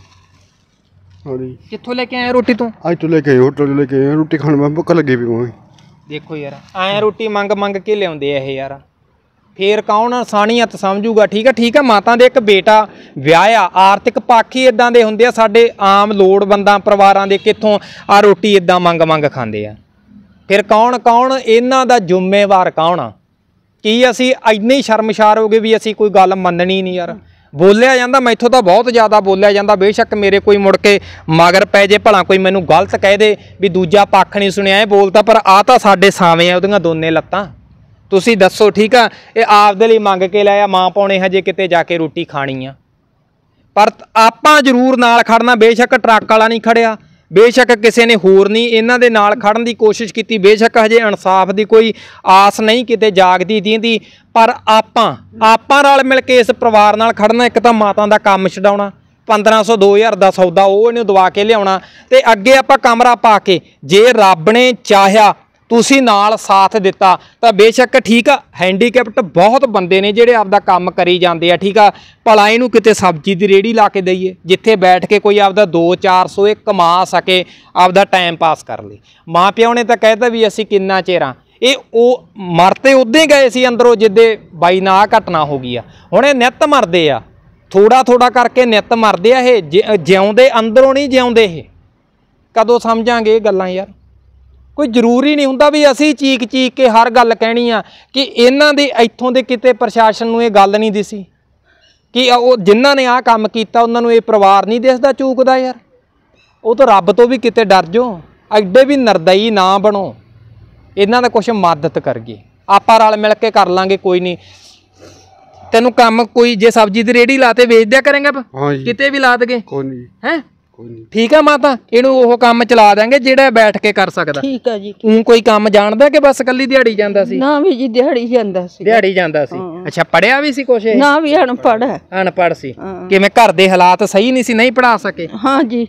ਕਿੱਥੋਂ ਲੈ ਕੇ ਆਏ ਰੋਟੀ ਤੂੰ? ਅੱਜ ਤੋਂ ਲੈ ਕੇ ਹੋਟਲ ਲੈ ਕੇ ਰੋਟੀ ਖਾਣ ਮੈਂ ਭੁੱਖ ਲੱਗੀ ਪਈ। ਦੇਖੋ ਯਾਰ, ਐਂ ਰੋਟੀ ਮੰਗ ਕੇ ਲਿਆਉਂਦੇ ਆ ਇਹ ਯਾਰ, ਫੇਰ ਕੌਣ ਇਨਸਾਨੀਅਤ ਸਮਝੂਗਾ। ਠੀਕ ਆ, ਮਾਤਾ ਦੇ ਇੱਕ ਬੇਟਾ ਵਿਆਹਿਆ, ਆਰਥਿਕ ਪੱਖ ਹੀ ਇਦਾਂ ਦੇ ਹੁੰਦੇ ਆ ਸਾਡੇ ਆਮ ਲੋੜਵੰਦਾਂ ਪਰਿਵਾਰਾਂ ਦੇ, ਕਿੱਥੋਂ ਆ ਰੋਟੀ ਇਦਾਂ ਮੰਗ ਖਾਂਦੇ ਆ। ਫਿਰ ਕੌਣ ਇਹਨਾਂ ਦਾ ਜ਼ਿੰਮੇਵਾਰ ਕੌਣ ਆ? ਕੀ ਅਸੀਂ ਇੰਨੇ ਹੀ ਸ਼ਰਮਸ਼ਾਰ ਹੋ ਗਏ ਵੀ ਅਸੀਂ ਕੋਈ ਗੱਲ ਮੰਨਣੀ ਨਹੀਂ ਯਾਰ? ਬੋਲਿਆ ਜਾਂਦਾ, ਮੈਥੋਂ ਤਾਂ ਬਹੁਤ ਜ਼ਿਆਦਾ ਬੋਲਿਆ ਜਾਂਦਾ, ਬੇਸ਼ੱਕ ਮੇਰੇ ਕੋਈ ਮੁੜ ਕੇ ਮਗਰ ਪੈ ਜੇ, ਭਲਾ ਕੋਈ ਮੈਨੂੰ ਗਲਤ ਕਹਿ ਦੇ ਵੀ ਦੂਜਾ ਪੱਖ ਨਹੀਂ ਸੁਣਿਆ ਇਹ ਬੋਲਤਾ, ਪਰ ਆ ਤਾਂ ਸਾਡੇ ਸਾਵੇਂ ਆ ਉਹਦੀਆਂ ਦੋਨੇ ਲੱਤਾਂ। ਤੁਸੀਂ ਦੱਸੋ। ਠੀਕ ਆ, ਇਹ ਆਪਦੇ ਲਈ ਮੰਗ ਕੇ ਲਿਆ, ਮਾਂ ਪਾਉਣੇ ਹਜੇ ਕਿਤੇ ਜਾ ਕੇ ਰੋਟੀ ਖਾਣੀ ਆ, ਪਰ ਆਪਾਂ ਜ਼ਰੂਰ ਨਾਲ ਖੜਨਾ। ਬੇਸ਼ੱਕ ਟਰੱਕ ਵਾਲਾ ਨਹੀਂ ਖੜਿਆ, ਬੇਸ਼ੱਕ ਕਿਸੇ ਨੇ ਹੋਰ ਨਹੀਂ ਇਹਨਾਂ ਦੇ ਨਾਲ ਖੜਨ ਦੀ ਕੋਸ਼ਿਸ਼ ਕੀਤੀ, ਬੇਸ਼ੱਕ ਹਜੇ ਇਨਸਾਫ ਦੀ ਕੋਈ ਆਸ ਨਹੀਂ ਕਿਤੇ ਜਾਗਦੀ ਦੀਂਦੀ, ਪਰ ਆਪਾਂ ਰਲ ਮਿਲ ਕੇ ਇਸ ਪਰਿਵਾਰ ਨਾਲ ਖੜਨਾ। ਇੱਕ ਤਾਂ ਮਾਤਾ ਦਾ ਕੰਮ ਛਡਾਉਣਾ, 1500 2000 ਦਾ ਸੌਦਾ ਉਹ ਇਹਨੂੰ ਦਵਾ ਕੇ ਲਿਆਉਣਾ, ਤੇ ਅੱਗੇ ਆਪਾਂ ਕਮਰਾ ਪਾ ਕੇ, ਜੇ ਰੱਬ ਨੇ ਚਾਹਿਆ ਤੁਸੀਂ ਨਾਲ ਸਾਥ ਦਿੱਤਾ ਤਾਂ ਬੇਸ਼ੱਕ ਠੀਕ ਆ, ਹੈਂਡੀਕੈਪਟ ਬਹੁਤ ਬੰਦੇ ਨੇ ਜਿਹੜੇ ਆਪਦਾ ਕੰਮ ਕਰੀ ਜਾਂਦੇ ਆ। ਠੀਕ ਆ, ਭਲਾ ਇਹਨੂੰ ਕਿਤੇ ਸਬਜ਼ੀ ਦੀ ਰੇਹੜੀ ਲਾ ਕੇ ਦਈਏ, ਜਿੱਥੇ ਬੈਠ ਕੇ ਕੋਈ ਆਪਦਾ 200-400 ਇਹ ਕਮਾ ਸਕੇ, ਆਪਦਾ ਟਾਈਮ ਪਾਸ ਕਰ ਲੇ। ਮਾਂ ਪਿਓ ਨੇ ਤਾਂ ਕਹਿਤਾ ਵੀ ਅਸੀਂ ਕਿੰਨਾ ਚਿਰ ਆ, ਇਹ ਉਹ ਮਰਤੇ ਉੱਦਾਂ ਹੀ ਗਏ ਸੀ ਅੰਦਰੋਂ ਜਿੱਦੇ ਬਾਈ ਨਾਲ ਘਟਨਾ ਹੋ ਗਈ ਆ। ਹੁਣ ਇਹ ਨਿੱਤ ਮਰਦੇ ਆ, ਥੋੜਾ ਕਰਕੇ ਨਿੱਤ ਮਰਦੇ ਆ, ਇਹ ਜਿਉਂਦੇ ਅੰਦਰੋਂ ਨਹੀਂ ਜਿਉਂਦੇ। ਇਹ ਕਦੋਂ ਸਮਝਾਂਗੇ ਇਹ ਗੱਲਾਂ ਯਾਰ? ਕੋਈ ਜ਼ਰੂਰੀ ਨਹੀਂ ਹੁੰਦਾ ਵੀ ਅਸੀਂ ਚੀਕ ਕੇ ਹਰ ਗੱਲ ਕਹਿਣੀ ਆ, ਕਿ ਇਹਨਾਂ ਦੇ ਇੱਥੋਂ ਦੇ ਕਿਤੇ ਪ੍ਰਸ਼ਾਸਨ ਨੂੰ ਇਹ ਗੱਲ ਨਹੀਂ ਦਿਸੀ ਕਿ ਉਹ ਜਿਨ੍ਹਾਂ ਨੇ ਆਹ ਕੰਮ ਕੀਤਾ ਉਹਨਾਂ ਨੂੰ ਇਹ ਪਰਿਵਾਰ ਨਹੀਂ ਦਿਸਦਾ ਚੂਕਦਾ ਯਾਰ? ਉਹ ਤਾਂ ਰੱਬ ਤੋਂ ਵੀ ਕਿਤੇ ਡਰ ਜਾਓ, ਐਡੇ ਵੀ ਨਿਰਦਈ ਨਾ ਬਣੋ, ਇਹਨਾਂ ਦਾ ਕੁਛ ਮਦਦ ਕਰਗੇ, ਆਪਾਂ ਰਲ ਮਿਲ ਕੇ ਕਰ ਲਾਂਗੇ। ਕੋਈ ਨਹੀਂ, ਤੈਨੂੰ ਕੰਮ ਕੋਈ ਜੇ ਸਬਜ਼ੀ ਦੀ ਰੇਹੜੀ ਲਾ ਤੇ ਵੇਚ ਦਿਆ ਕਰਾਂਗੇ, ਕਿਤੇ ਵੀ ਲਾ ਦਗੇ, ਕੋਈ ਨਹੀਂ ਹੈ? ਠੀਕ ਆ ਮਾਤਾ, ਇਹਨੂੰ ਉਹ ਕੰਮ ਚਲਾ ਦਾਂਗੇ ਜਿਹੜਾ ਬੈਠ ਕੇ ਕਰ ਸਕਦਾ। ਠੀਕ ਆ ਜੀ। ਤੂੰ ਕੋਈ ਕੰਮ ਜਾਣਦਾ ਕਿ ਬਸ ਕੱਲੀ ਦਿਹਾੜੀ ਜਾਂਦਾ ਸੀ? ਨਾ ਵੀ ਜੀ ਦਿਹਾੜੀ ਜਾਂਦਾ ਸੀ। ਅੱਛਾ, ਪੜਿਆ ਵੀ ਸੀ ਕੁਛ? ਨਾ ਵੀ ਅਨਪੜ੍ਹ ਸੀ। ਕਿਵੇਂ ਘਰ ਦੇ ਹਾਲਾਤ ਸਹੀ ਨਹੀਂ ਸੀ, ਨਹੀਂ ਪੜਾ ਸਕੇ? ਹਾਂ ਜੀ।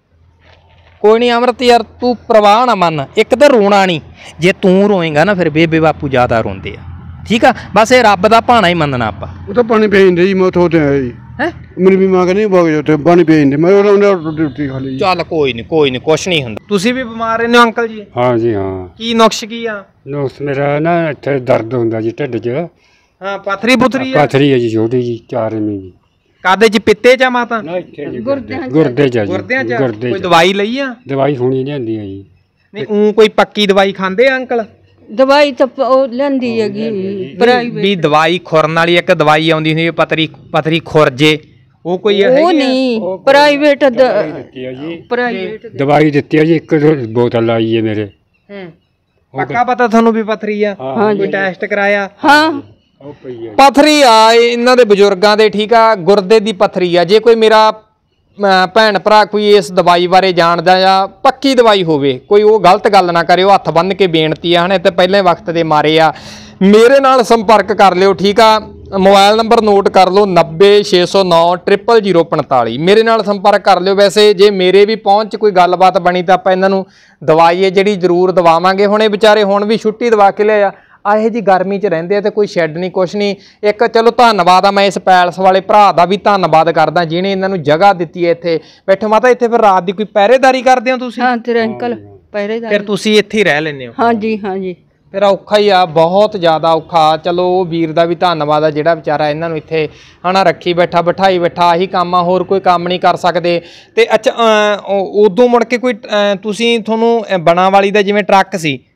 ਕੋਈ ਨਹੀਂ ਅਮਰਤ ਯਾਰ, ਤੂੰ ਪ੍ਰਵਾਹ ਨਾ ਮੰਨ, ਇੱਕ ਤਾਂ ਰੋਣਾ ਨਹੀਂ, ਜੇ ਤੂੰ ਰੋਏਗਾ ਨਾ ਫਿਰ ਬੇਬੇ ਬਾਪੂ ਜ਼ਿਆਦਾ ਰੋਂਦੇ ਆ। ਠੀਕ ਆ, ਬਸ ਇਹ ਰੱਬ ਦਾ ਭਾਣਾ ਹੀ ਮੰਨਣਾ ਆਪਾਂ। ਉਹ ਤਾਂ ਪਾਣੀ ਪੀ ਜਾਂਦੇ ਜੀ, ਮੈਂ ਉੱਥੋਂ ਤੇ ਆਇਆ ਜੀ। ਹੈ ਮੇਰੀ ਵੀ ਮਾਂ ਕਹਿੰਦੀ ਬਾਗ ਜਾ ਪਾਣੀ ਪੀ ਜਾਂਦੇ, ਮੈਂ ਉਹਨਾਂ ਰੋਟੀ ਖਾ ਲਈ। ਚੱਲ ਕੋਈ ਨਹੀਂ ਕੁਛ ਨਹੀਂ ਹੁੰਦਾ। ਤੁਸੀਂ ਵੀ ਬਿਮਾਰ ਰਹਿੰਦੇ ਹੋ ਅੰਕਲ ਜੀ? ਹਾਂ ਜੀ ਹਾਂ। ਕੀ ਨੁਕਸ ਕੀ ਆ? ਨੁਕਸ ਮੇਰਾ ਨਾ ਇੱਥੇ ਦਰਦ ਹੁੰਦਾ ਜੀ ਢਿੱਡ 'ਚ। ਹਾਂ, ਪੱਥਰੀ ਪੱਥਰੀ ਹੈ ਜੀ, ਛੋਟੀ ਜੀ 4 ਐਮੀ ਜੀ। ਕਾਦੇ 'ਚ ਪਿੱਤੇ 'ਚ ਆ ਮਾਤਾ? ਨਾ ਇੱਥੇ ਜੀ ਗੁਰਦੇ 'ਚ। ਕੋਈ ਦਵਾਈ ਲਈ ਆ? ਦਵਾਈ ਹੁਣੀ ਲਿਆਂਦੀ ਆ ਜੀ। ਨਹੀਂ ਉਹ ਕੋਈ ਪੱਕੀ ਦਵਾਈ ਖਾਂਦੇ ਆ ਅੰਕਲ? ਦਵਾਈ ਤਾਂ ਉਹ ਲੈਂਦੀ ਹੈਗੀ ਪ੍ਰਾਈਵੇਟ। ਵੀ ਦਵਾਈ ਖੁਰਨ ਵਾਲੀ ਇੱਕ ਦਵਾਈ ਆਉਂਦੀ ਹੁੰਦੀ ਪੱਥਰੀ ਖੁਰ ਜੇ, ਉਹ ਕੋਈ ਹੈ? ਉਹ ਨਹੀਂ, ਪ੍ਰਾਈਵੇਟ ਦਿੱਤੀ ਆ ਜੀ, ਪ੍ਰਾਈਵੇਟ ਦਵਾਈ ਦਿੱਤੀ ਆ ਜੀ, 1 ਬੋਤਲ ਲਾਈ ਹੈ ਮੇਰੇ। ਪੱਕਾ ਪਤਾ ਤੁਹਾਨੂੰ ਵੀ ਪੱਥਰੀ ਆ? ਕੋਈ ਟੈਸਟ ਕਰਾਇਆ? ਹਾਂ, ਪੱਥਰੀ ਆ ਇਹਨਾਂ ਦੇ ਬਜ਼ੁਰਗਾਂ ਦੇ। ਠੀਕ ਆ, ਗੁਰਦੇ ਦੀ ਪੱਥਰੀ ਆ। ਜੇ ਕੋਈ ਮੇਰਾ ਭੈਣ ਭਰਾ ਕੋਈ ਇਸ ਦਵਾਈ ਬਾਰੇ ਜਾਣਦਾ ਜਾਂ ਪੱਕੀ ਦਵਾਈ ਹੋਵੇ, ਕੋਈ ਉਹ ਗਲਤ ਗੱਲ ਨਾ ਕਰਿਓ, ਹੱਥ ਬੰਨ੍ਹ ਕੇ ਬੇਨਤੀ ਆ। ਹਣੇ ਤੇ ਪਹਿਲੇ ਵਕਤ ਦੇ ਮਾਰੇ ਆ, ਮੇਰੇ ਨਾਲ ਸੰਪਰਕ ਕਰ ਲਿਓ। ਠੀਕ ਆ, ਮੋਬਾਈਲ ਨੰਬਰ ਨੋਟ ਕਰ ਲਓ, 90609 00045। ਮੇਰੇ ਨਾਲ ਸੰਪਰਕ ਕਰ ਲਿਓ। ਵੈਸੇ ਜੇ ਮੇਰੇ ਵੀ ਪਹੁੰਚ 'ਚ ਕੋਈ ਗੱਲਬਾਤ ਬਣੀ ਤਾਂ ਆਪਾਂ ਇਹਨਾਂ ਨੂੰ ਦਵਾਈ ਹੈ ਜਿਹੜੀ ਜ਼ਰੂਰ ਦਵਾਵਾਂਗੇ। ਹੁਣ ਇਹ ਵਿਚਾਰੇ ਹੁਣ ਵੀ ਛੁੱਟੀ ਦਵਾ ਕੇ ਲਿਆ ਆ, ਇਹੋ ਜੀ ਗਰਮੀ 'ਚ ਰਹਿੰਦੇ ਆ ਤੇ ਕੋਈ ਸ਼ੈੱਡ ਨਹੀਂ, ਕੁਛ ਨਹੀਂ। ਇੱਕ ਚਲੋ ਧੰਨਵਾਦ ਆ, ਮੈਂ ਇਸ ਪੈਲਸ ਵਾਲੇ ਭਰਾ ਦਾ ਵੀ ਧੰਨਵਾਦ ਕਰਦਾ ਜਿਹਨੇ ਇਹਨਾਂ ਨੂੰ ਜਗ੍ਹਾ ਦਿੱਤੀ ਹੈ ਇੱਥੇ ਬੈਠੋ। ਮਾਤਾ ਇੱਥੇ ਫਿਰ ਰਾਤ ਦੀ ਕੋਈ ਪਹਿਰੇਦਾਰੀ ਕਰਦੇ ਹੋ ਤੁਸੀਂ? ਹਾਂ ਤੇਰੇ ਅੰਕਲ ਪਹਿਰੇਦਾਰੀ। ਫਿਰ ਤੁਸੀਂ ਇੱਥੇ ਹੀ ਰਹਿ ਲੈਂਦੇ ਹੋ? ਹਾਂ ਜੀ ਹਾਂ ਜੀ। ਫਿਰ ਔਖਾ ਹੀ ਆ, ਬਹੁਤ ਜ਼ਿਆਦਾ ਔਖਾ। ਚਲੋ ਉਹ ਵੀਰ ਦਾ ਵੀ ਧੰਨਵਾਦ ਆ ਜਿਹੜਾ ਵਿਚਾਰਾ ਇਹਨਾਂ ਨੂੰ ਇੱਥੇ ਹਨਾ ਰੱਖੀ ਬੈਠਾ, ਬਿਠਾਈ ਬੈਠਾ। ਆਹੀ ਕੰਮ ਆ, ਹੋਰ ਕੋਈ ਕੰਮ ਨਹੀਂ ਕਰ ਸਕਦੇ। ਤੇ ਅੱਛਾ, ਉਦੋਂ ਮੁੜ ਕੇ ਕੋਈ ਤੁਹਾਨੂੰ ਬਣਾ ਵਾਲੀ ਦਾ ਜਿਵੇਂ ਟਰੱਕ ਸੀ,